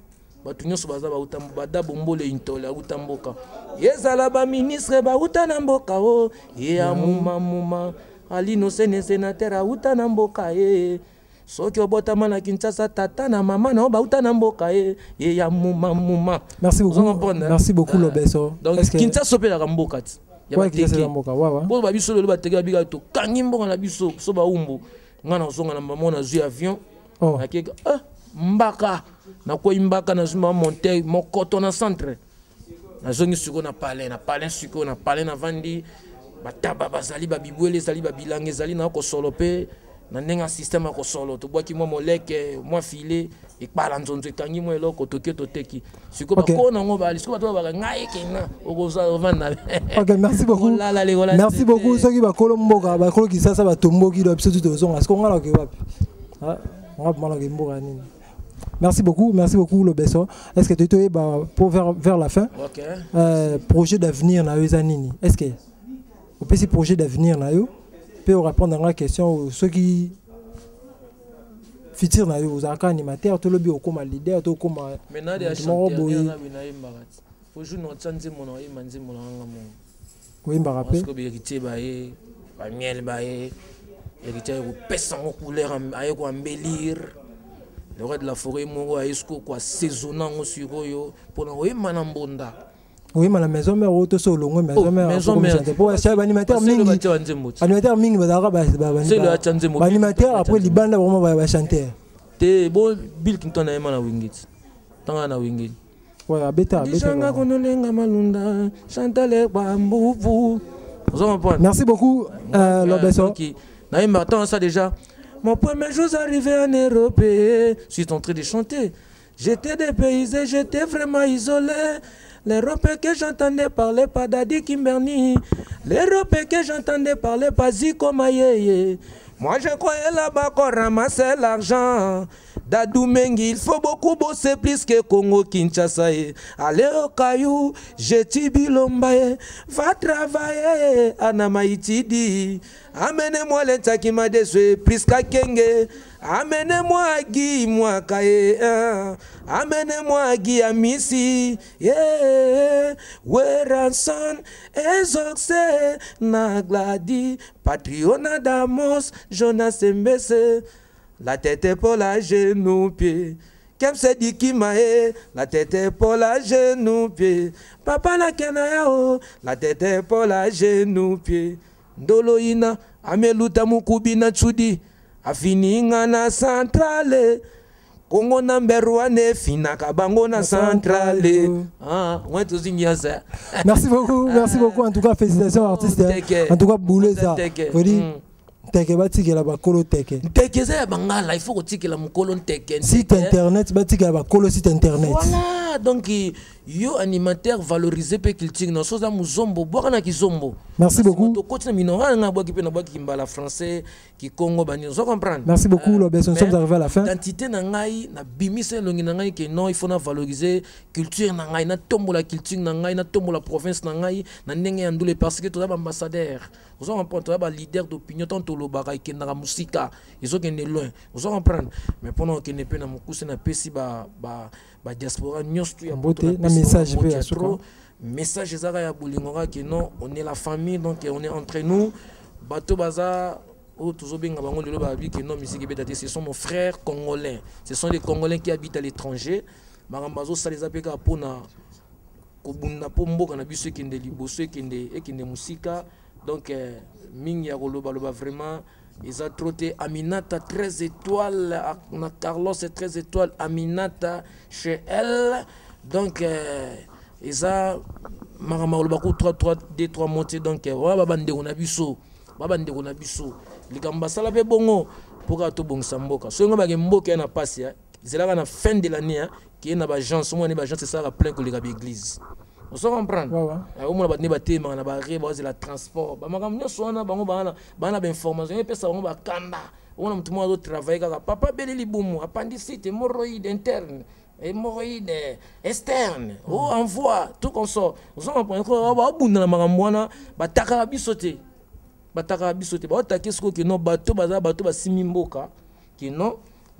[SPEAKER 1] bato nyonso baza bauta bada bombole intole auta mboka yezala ba ministre bauta na mboka o ye amuma muma alino sene sénateur auta na mboka ye soki obotama na Kinshasa tata na mama na bauta na mboka ye ye ya muma muma.
[SPEAKER 7] Merci beaucoup. Merci beaucoup Lobeso.
[SPEAKER 1] Donc Kinshasa pe la mboka ti ya
[SPEAKER 7] ba teke la mboka wa wa
[SPEAKER 1] bo ba biso le ba teke biga to kangi mboka na biso so ba umbu ngana zonga na mama na zu avion na keka ah mbaka na ko imbaka na zuma monter mon coton na centre na zongi suko na palais na palais suko na palais na vandi bataba bazali ba bibwele zali ba bilange zali na ko solo pe na nenga système ko solo to boki mo moleke mo filet e pala nzonzo kangi mo eloko to ke to teki suko ba ko na ngo ba suko ba to ba ngai kena okoza ovanda.
[SPEAKER 7] OK, merci beaucoup. Merci beaucoup soki ba kolo mboka ba kolo Kinshasa ba tomboki do biso to zonga ce ko ngala ke wapi ah on va mala ke mboka nini. Merci beaucoup, merci beaucoup Lobeso. Est-ce que tu es pour vers, vers la fin?
[SPEAKER 1] OK.
[SPEAKER 7] Euh, projet d'avenir na Zanini. Est-ce que au petit projet d'avenir na yo peut répondre à la question ceux qui futur na yo aux animateurs tout le bio comme leader tout comme
[SPEAKER 1] maintenant des chanteur na bina imbarat. Faut jouer notre chantier mon oyi manzi mon ngamo.
[SPEAKER 7] Oui, m'a rappelé.
[SPEAKER 1] Parce que héritier baé, ba miel baé, héritier ko pesa en couleur ayo ko embellir. Le roi de la forêt moro a esco quoi saisonnant sur yo pour na manambonda.
[SPEAKER 7] Oui, mais la maison mère auto solo maison mère maison mère pour chef animateur mingi animateur mingi bazara ba
[SPEAKER 1] c'est le chanze mo
[SPEAKER 7] animateur après libanda vraiment ba chanter
[SPEAKER 1] te bon Bill Clinton na na wingit tanga na wingit
[SPEAKER 7] ouais beta beta
[SPEAKER 1] changa konolenga malunda chantale bambuvu.
[SPEAKER 7] Merci beaucoup euh Lobeso
[SPEAKER 1] na imba ça déjà. Mon premier jour arrivé en Europe, je suis en train de chanter. J'étais dépaysé, j'étais vraiment isolé. L'Europe que j'entendais parler pas Daddy Kimberly. L'Europe que j'entendais parler pas Zico Mayeye. Moi je croyais là-bas qu'on ramassait l'argent. Dadou Mengi, il faut beaucoup bosser plus que Congo Kinshasa. Allez au caillou, je tibilombaye. Va travailler, Anamaïtidi. Amenez-moi l'État qui m'a déçu, plus qu'à Kenge. Amenez-moi à Guy, moi Kaye. Amenez-moi à Guy à Missi. Yeah, Weranson, Ezoxe, Nagladi, Patriona Damos, Jonas Mbese. La tête pour la genou pied. Comme c'est dit qui m'a la tête pour la genou pied. Papa la kenayao, la tête pour la genou pied. Doloina, ameluta mukubina chudi. Afini ngana centrale. Congo number one, fina kabango na centrale. Ah, on est tous ignorants.
[SPEAKER 7] Merci beaucoup, merci beaucoup. En tout cas, félicitations artistes. En tout cas, boulez ça. Teke batiki la bakolo teke.
[SPEAKER 1] Teke za ya bangala, il faut que tiki la mukolo teke.
[SPEAKER 7] Site internet, batiki la bakolo site internet.
[SPEAKER 1] Voilà, donc yo animateur valorisé pe culture no soza muzombo boka na kizombo.
[SPEAKER 7] Merci beaucoup.
[SPEAKER 1] To coach na minora nga boki pe na boki kimbala français ki Congo bani, vous comprenez?
[SPEAKER 7] Merci beaucoup Lobeso, nous sommes arrivés à la fin.
[SPEAKER 1] Identité na ngai na bimise longi na ngai que non, il faut na valoriser culture na ngai na tombo la culture na ngai na tombo la province na ngai na ndenge ya ndule parce que to za ambassadeur. Vous comprenez, to za leader d'opinion tant to lo bakai ke na musika, ils ont gagné loin. Vous comprenez? Mais pendant que ne pe na mukuse na pesi ba ba ba diaspora nyos tu ya
[SPEAKER 7] beauté na message pe
[SPEAKER 1] trop message ezaka ya bolingoka que non, on est la famille donc on est entre nous. Bato baza o tozobenga bango lelo ba bi que non misiki betati ce sont nos frères congolais. Ce sont les Congolais qui habitent à l'étranger. Marambazo saleza peka pona kobunda po mboka na biso ekende liboso ekende ekende musika. Donc mingi ya koloba loba vraiment ils ont trotté Aminata treize étoiles, Carlos treize étoiles, Aminata chez elle. Donc ils ont marama koloba ko trois trois deux trois montées donc wa babande on a biso babande on a biso likamba sala pe bongo pour ka to bongisa mboka so ngo ba ke mboka na passe ya zela na fin de l'année qui est na ba gens so mo ne ba gens c'est ça plein que les église. On se comprend. Au moins ba ne ba tema na ba re ba la transport ba makam nyo so na bango bana bana ba information pe sa bango ba kanda on a mtu mwa travailler kaka papa beleli bumu appendicite hémorroïde interne hémorroïde externe ou envoi tout comme ça. On se comprend ko ba bunda na makam wana ba taka bisote ba taka bisote ba ta qu'est-ce que non bato baza bato ba simi mboka qui non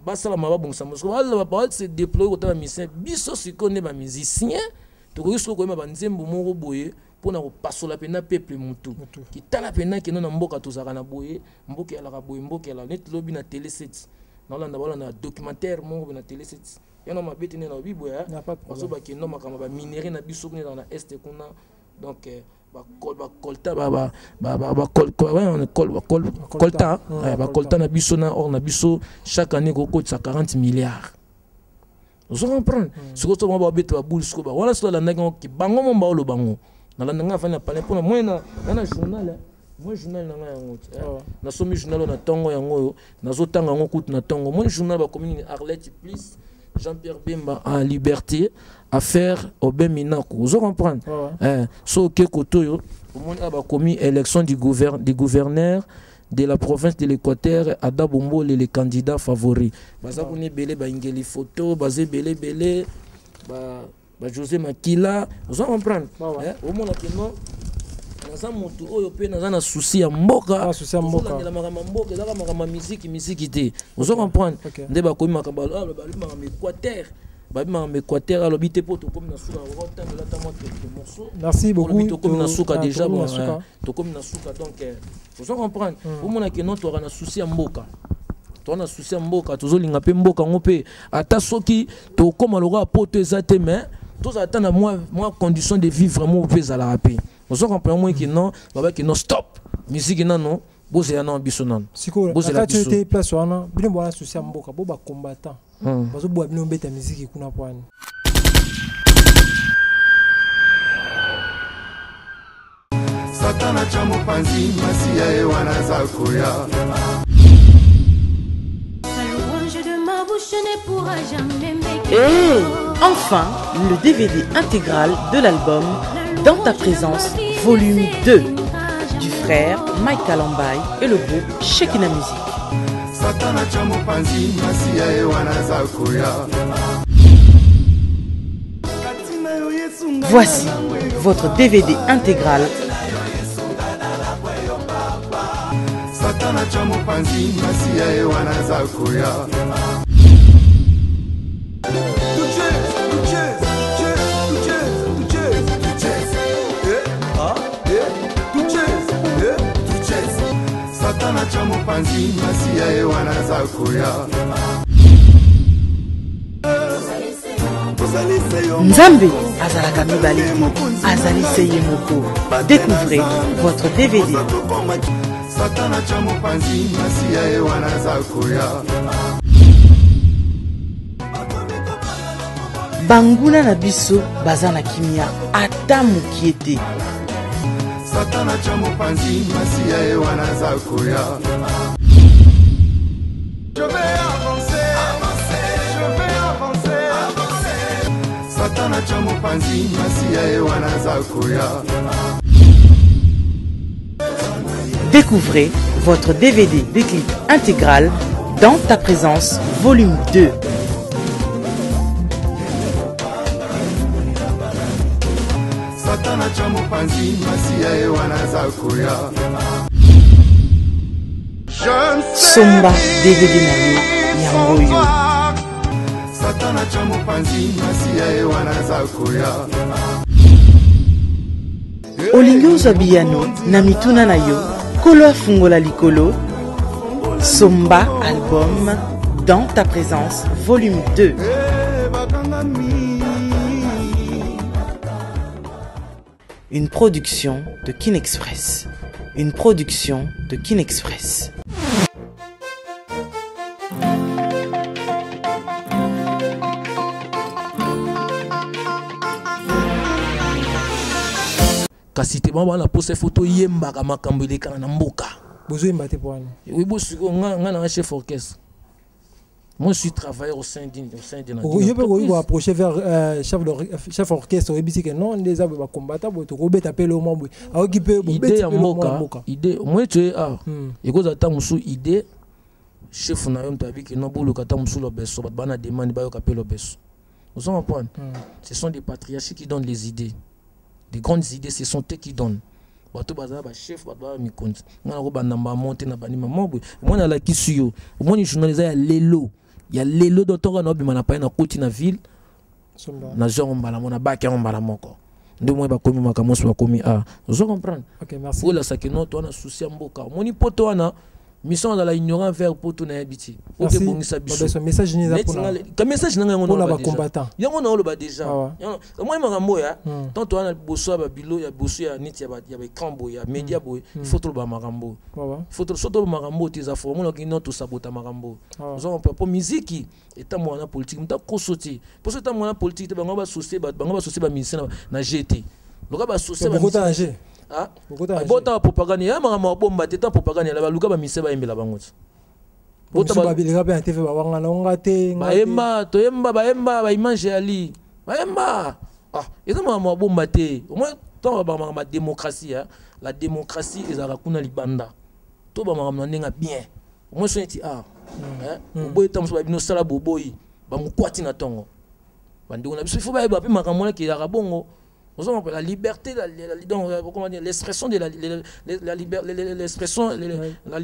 [SPEAKER 1] basala mababongisa mosiko bala ba se déployer kota ba musicien biso sikonde ba musicien to ko siko ko ba nzembo moko boye pona ko pasola pena peuple mutu ki tala pena ki na mboka tozaka na boye mboka ala ka boye mboka ala net lobi na télé sept na landa bala na documentaire moko na télé sept yana mabeti ne na bibo ya baso ba ki no makama ba minerie na biso ne na est kuna donc ba kol ba kolta ba ba ba ba kol on kol ba kol kolta ba kolta na biso na or na biso chaque année ko coûte quarante milliards. Vous comprenez? Ce que tu vas beto ba boule sko ba wala so la ndanga ki bango mo ba lo bango na la ndanga fa na parler pour moi na na journal moi journal na yango na somi journal na tongo yango na zo tanga ngo kutu na tongo moi journal ba commune Arlette plus Jean-Pierre Bemba en liberté à faire au Beminako. Vous comprenez? Eh, so que kotoyo, au monde a commis élection du gouverneur, du gouverneur de la province de l'Équateur, Ada Bombo les candidats favoris. Baza kuni belé ba ingeli photo, basé belé belé, ba ba José Makila. Vous comprenez? Eh, au monde a non. Naza mutu oyo pe naza na souci ya mboka
[SPEAKER 7] souci ya mboka
[SPEAKER 1] la makama mboka ezaka makama musique musique te ozo comprendre nde ba komi makamba ah ba lima makama Équateur ba lima makama Équateur alobi te po to komi na suka rota de la tamo quelques morceaux
[SPEAKER 7] merci beaucoup
[SPEAKER 1] to komi na suka déjà bon to komi na suka donc ozo comprendre au mona ke non to na souci ya mboka to na souci ya mboka tozo linga pe mboka ngo pe ata soki to koma loko poto ezate mais tous attendent moi moi condition de vivre vraiment au pays à la rapé. Vous comprenez moi que non, baba que non stop. Musique non non, boze ya non biso non.
[SPEAKER 7] Siko, quand tu étais place wana, bino bona souci mboka, bo ba combattant. Bazo bo bino beta musique kuna pwani.
[SPEAKER 2] Satana chamo panzi masia e wana zakoya.
[SPEAKER 8] Et enfin, le D V D intégral de l'album Dans ta présence, volume deux, du frère Mike Kalambay et le groupe Shekina Music. Voici votre D V D intégral. Nzambe azalaka mibale azali seye moko. Découvrez votre D V D. Banguna na biso baza na kimia ata mokie te. Satana chamo panzi masia e wana zakoya. Je vais avancer, avancer, je vais avancer, avancer. Satana chamo panzi masia e wana zakoya. Découvrez votre D V D des clips intégral Dans ta présence, volume deux. Somba D V D nayo yangoyo. Olingi ozwa biyano na mituna na yo kolo afungola likolo. Somba album Dans ta présence volume deux. Une production de Kin Express. Une production de Kin Express.
[SPEAKER 1] Kasi te baba na pose photo yemba ka makambo ileka na mboka.
[SPEAKER 7] Bozo yemba te poani.
[SPEAKER 1] Oui bosu nga nga na chef orchestre. Moi, je suis travailleur au sein d'une d'une.
[SPEAKER 7] Je peux approcher vers euh, chef de chef orchestre et dire que non, les hommes vont combattre, ils vont taper le membre. Alors qui peut
[SPEAKER 1] idée à Moka, idée. Moi, tu es ah. Et quand attends musu idée, chef na yom tabi que non pour le kata musu le beso, bana demande ba yo kapé le beso. Vous comprenez? Ce sont des patriarches qui donnent les idées. Des grandes idées, ce sont eux qui donnent. Bato baza ba chef bato mi compte. Ngana ko banamba monter na banima mobwe. Moi na la kisuyo. Moi ni journaliste ya lelo. il y a les lots d'autres na bima na pa na koti na ville na zo mbala mona ba ki mbala moko ndo mo ba komi maka moso ba komi a vous comprendre.
[SPEAKER 7] OK, merci.
[SPEAKER 1] Pour la sakino to na souci mboka moni poto wana mission dans la ignorance vers poto na habiti pour que bongisa biso
[SPEAKER 7] ce message ni za
[SPEAKER 1] pona ka message nanga ngona
[SPEAKER 7] ba combattant
[SPEAKER 1] yango na oloba déjà moi makambo ya tant to na boso ba bilo ya boso ya niti ya ba ya ba kambo ya media boy il faut to ba makambo il faut to soto ba makambo tes afo mo ki non to sabota makambo nous on pour musique eta mo na politique mta kosoti pour ça ta mo na politique ba ngaba société ba ngaba société ba ministère na G T loka ba société ba ah bota propagande ya makambo bomba te ta propagande la ba luka ba mise ba embela bango
[SPEAKER 7] bota ba bilika ba T V ba wanga na onga te
[SPEAKER 1] ba emba to emba ba emba ba image ali ba emba ah eza makambo bomba te au moins to ba makambo démocratie ya la démocratie ezaka kuna libanda to ba makambo ndenga bien au moins so eti ah hein boy tam so ba bino sala boboyi ba mukwati na tongo bandi on a biso il faut ba ba pe makambo na ki ya bongo. La liberté, la, la, la, comment dire, l'expression de la, la, la, l'expression, la,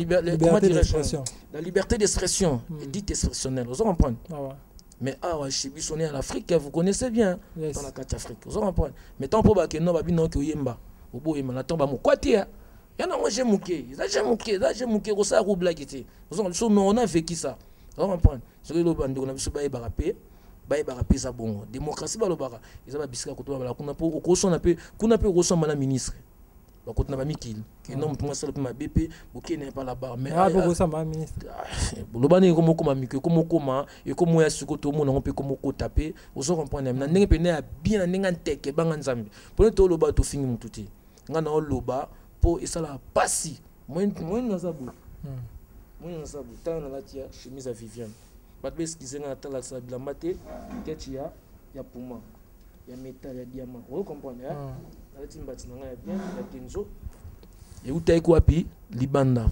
[SPEAKER 1] la liberté d'expression, mm. dite expressionnelle. Vous comprenez? Ah ouais. Mais ah ouais, chez Bisson en Afrique, vous connaissez bien yes. Dans la carte Afrique. Vous comprenez? Mais tant pour que non, babi non que yemba, au bout yemba, la tombe à mon côté. Il y en a moi j'ai mouqué, j'ai mouqué, j'ai mouqué, ça a roublé qui était. Vous comprenez? On a fait qui ça? Vous comprenez? C'est le bande, on a vu ce bail barapé. Baye barapé ça bon démocratie ba lobaka ils va bisika ko to ba kuna po ko so na pe kuna pe ko so mana ministre ba ko na ba mikil que non moi ça le ma B P boké n'est pas là-bas mais
[SPEAKER 7] ah ko so ma ministre
[SPEAKER 1] lobani ko moko ma mikil ko moko ma et ko moya siko to mo na pe ko moko taper vous comprenez na ndenge pe na bien ndenge nteke banga nzambe pour to loba to fini mututi ngana o loba po esala pasi moi moi na zabu moi na zabu tana la tia chemise à Viviane. Pas de ce qui s'est dans la salle de la maté, qu'est-ce qu'il y a? Il y a poumon, il y a métal, il y a diamant. Vous comprenez? La team bâtiment, il y a bien, il y a Kenzo. Et où t'as quoi puis? Libanda.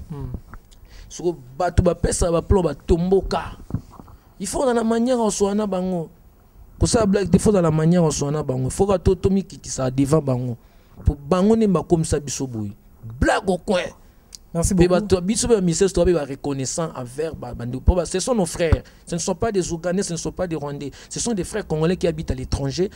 [SPEAKER 1] Sur le bateau, bah pesa, bah plomb, bah tomboka. Il faut dans la manière on soit na bango. Pour ça blague, il faut dans la manière on soit na bango. Il faut que tout Tommy qui ça devant bango. Pour bango n'est pas comme ça bisoboui. Blague au coin.
[SPEAKER 7] Merci beaucoup.
[SPEAKER 1] Reconnaissant envers ce sont nos frères. Ce ne sont pas des Ougandais, ce ne sont pas des Rwandais. Ce sont des frères congolais qui habitent à l'étranger.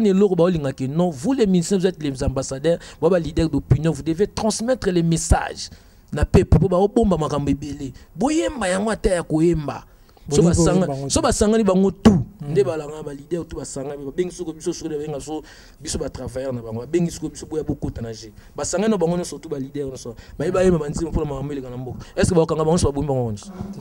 [SPEAKER 1] Non, vous les ministres, vous êtes les ambassadeurs, vous êtes les leaders d'opinion, vous devez transmettre les messages. Na pe pour ba bomba makambe belé. Boyemba yango ta ya koyemba. So basanga, so basanga ni bango tout. Nde balanga ba leader tout basanga ba bengi soko biso soko benga so biso ba travailleur na bango. Bengi soko biso boya beaucoup tanager. Basanga no bango no surtout ba leader no so. Ba ba yema banzi pour makambe le kana mboka. Est-ce que ba kanga bango so ba bomba bango?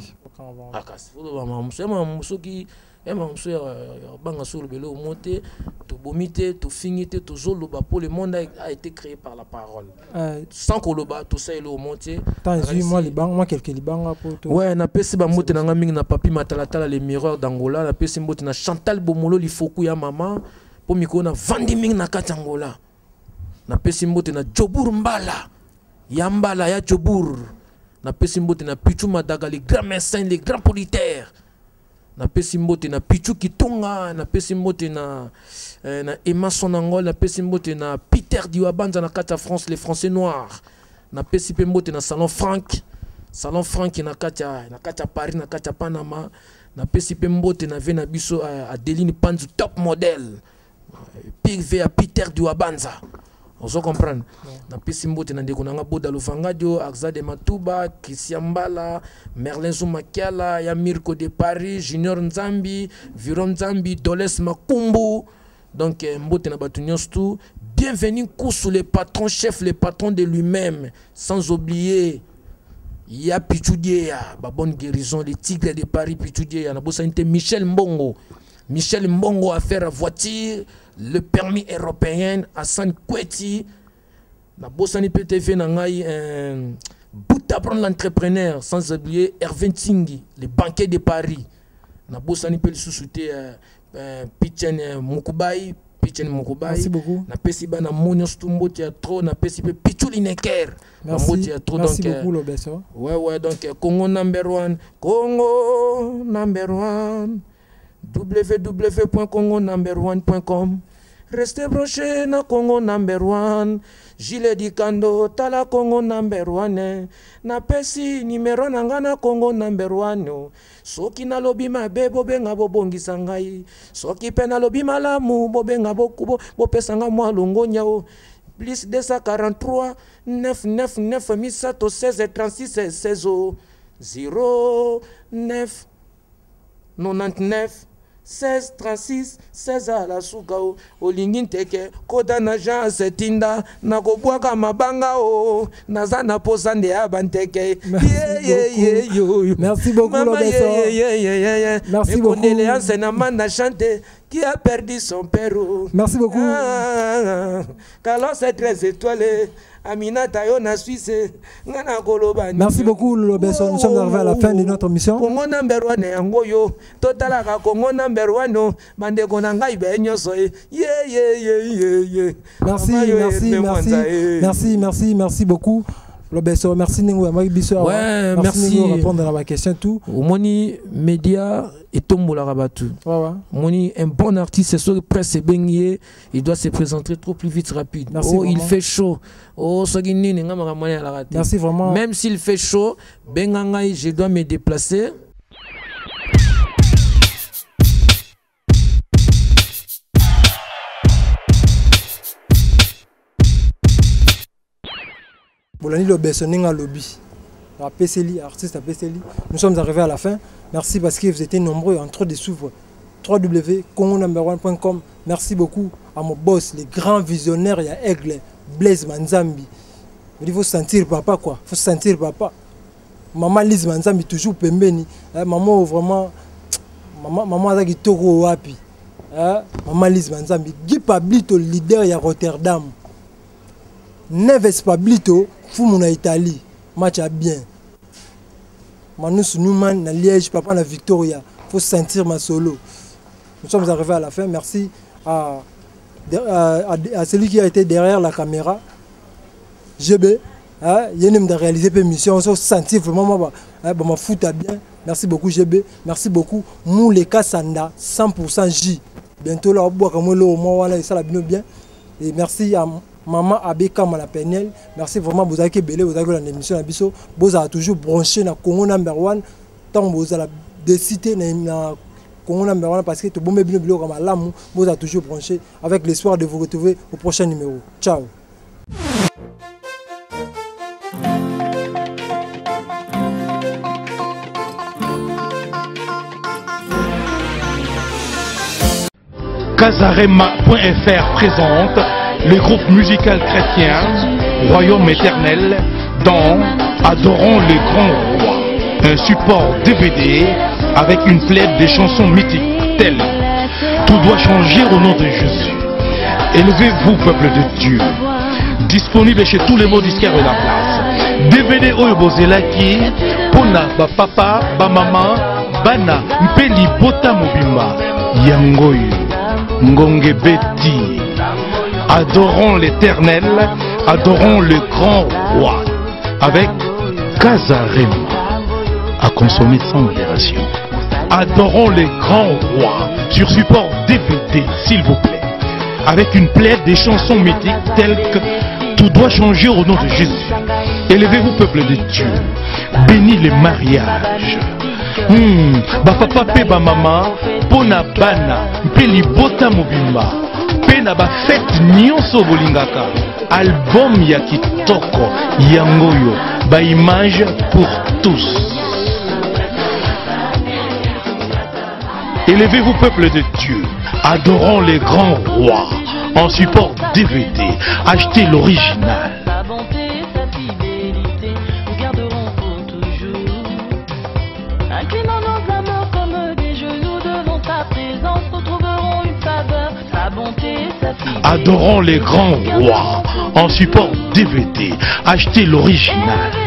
[SPEAKER 1] Akas. Fo ba mamu so mamu soki et mon frère banga sur le vélo monté to bomité to finité to zoloba pour le monde a été créé par la parole euh, sans koloba tout ça il est monté
[SPEAKER 7] tant moi les bangs moi quelques libanga pour tout
[SPEAKER 1] ouais na pesi ba moté na ngami na papi matalatala les mireurs d'Angola na pesi mbote na Chantal Bomolo lifoku ya mama pour miko na vandiming na Katangola na pesi mbote na Jobur Mbala ya Mbala ya Jobur na pesi mbote na Pichu Madaga les grands médecins les grands politaires na pesi mbote na Pichu Kitunga na pesi mbote na eh, na Emma Sonangol na pesi mbote na Peter Diwabanza na kata France les Français noirs na pesi mbote na Salon Franck Salon Franck na kata na kata Paris na kata Panama na pesi mbote na vena biso a Adeline Panzu top model P V à Peter Diwabanza. Vous comprenez? Na pesi mbote na ndeko nanga Boda Lufangadio, Axade Matuba, Christian Mbala, Merlin Zoumakiala, Yamirko de Paris, Junior Nzambi, Viron Nzambi, Doles Makumbu. Donc mbote na batunions tout. Bienvenue sous les patrons chefs, les patrons de lui-même, sans oublier ya Pichoudia, ba bonne guérison, les Tigres de Paris Pichoudia, na bossa inte Michel Mbongo. Michel Mbongo a fait voiture, le permis européen, Hassan Kweti, la Bossani P T V Nangaï, Bouta prendre l'entrepreneur, sans oublier Hervé Tingi, les banquiers de Paris, la Bossani P sous-souté Pichen Moukoubaï, Pichen Moukoubaï,
[SPEAKER 7] merci beaucoup.
[SPEAKER 1] Na Pesiba na Monios Tumbo Théâtre, na Pesiba Pichouli Necker,
[SPEAKER 7] merci, merci beaucoup l'Obesso.
[SPEAKER 1] Ouais, ouais, donc Congo number one, Congo number one. w w w point congo number one point com. Restez branchés na Congo number one. Gile di Kando tala Congo number one. Na pesi numero nangana Congo number one. Soki na lobi mabe bobenga bobongisa ngai. Soki pe na lobi malamu bobenga bokubo bopesanga mwa longo nyao. Plus deux cent quarante-trois neuf neuf neuf mille sept cent seize trente-six seize zéro neuf quatre-vingt-dix-neuf seize trente-six seize à la soukao olingin teke koda na Jean Setinda na kobwaka mabanga o nazana posande ya banteke.
[SPEAKER 7] Merci beaucoup Lobeso. Merci beaucoup.
[SPEAKER 1] Condoléances na manda chante qui a perdu son père.
[SPEAKER 7] Merci beaucoup.
[SPEAKER 1] Carlos est très étoilé. Amina Tayo na Suisse.
[SPEAKER 7] Merci beaucoup Lobeso. Nous sommes arrivés à la fin de notre mission.
[SPEAKER 1] Congo number one angoyo. Total ka Congo number one no. Bande konanga ibe nyoso. Yeah yeah yeah yeah.
[SPEAKER 7] Merci merci merci merci merci merci beaucoup. Lobeso, merci Ningo Amari Bisso.
[SPEAKER 1] Ouais, merci
[SPEAKER 7] de répondre à ma question tout.
[SPEAKER 1] Moni média et Tombola Rabatu.
[SPEAKER 7] Ouais ouais.
[SPEAKER 1] Moni un bon artiste, c'est sûr presse baigné, il doit se présenter trop plus vite rapide.
[SPEAKER 7] Merci
[SPEAKER 1] oh,
[SPEAKER 7] vraiment.
[SPEAKER 1] Il fait chaud. Oh, Sogini nga maramani à la rater.
[SPEAKER 7] Merci vraiment.
[SPEAKER 1] Même s'il fait chaud, bengangai, je dois me déplacer.
[SPEAKER 7] Bolani Lobeso Ninga Lobby. À P C L I, artiste à P C L I. Nous sommes arrivés à la fin. Merci parce que vous étiez nombreux en train de suivre w w w point congo number one point com. Merci beaucoup à mon boss, les grands visionnaires, il y a Aigle, Blaise Manzambi. Il faut sentir papa quoi. Il faut sentir papa. Maman Lise Manzambi toujours pembeni. Maman vraiment maman maman azaki toko wapi. Maman Lise Manzambi, Guy Pablito leader ya Rotterdam. Neves Pablito fou mon Italie. Match à bien. Manus Newman na Liège, papa na Victoria. Faut sentir ma solo. Nous sommes arrivés à la fin. Merci à, à, à, à celui qui a été derrière la caméra. G B. Il y a une de réaliser une mission. On se sentir vraiment ma foot à bien. Merci beaucoup G B. Merci beaucoup. Mouleka Sanda, cent pour cent J. Bientôt là, on boit comme le moment là, ça l'a bien. Et merci à Maman Abeka Malapeniel, merci vraiment vous avez belé vous avez l'émission à Bisso, vous avez toujours branché na Congo number one, tant vous avez décidé na Congo number one parce que tout bon bien bien comme l'amour, vous avez toujours branché avec l'espoir de vous retrouver au prochain numéro. Ciao.
[SPEAKER 10] Kazarema point F R présente le groupe musical chrétien Royaume éternel dans Adorons le grand roi, un support D V D avec une plaide de chansons mythiques telles Tout doit changer au nom de Jésus. Élevez-vous peuple de Dieu. Disponible chez tous les mots disquaires de la place. D V D Oyo Bozelaki Pona ba papa ba maman bana mpeli bota mobimba yangoyo ngonge beti. Adorons l'Éternel, adorons le grand roi, avec Kazarema, à consommer sans modération. Adorons le grand roi, sur support D V D, s'il vous plaît, avec une plaide des chansons mythiques telles que Tout doit changer au nom de Jésus. Élevez-vous peuple de Dieu, bénis les mariages. Hmm, ba papa pe ba mama, pona bana, pe libota mobimba. Na ba fête nyonso bolingaka album ya kitoko yangoyo ba image pour tous. Élevez-vous peuple de Dieu, adorons les grands rois en support D V D, achetez l'original.
[SPEAKER 9] Sa bonté, sa fidélité, nous garderons pour toujours. Inclinons nos amours comme des genoux devant ta présence, nous trouverons une faveur. Sa bonté, sa fidélité.
[SPEAKER 10] Adorons les grands rois en support D V D, achetez l'original.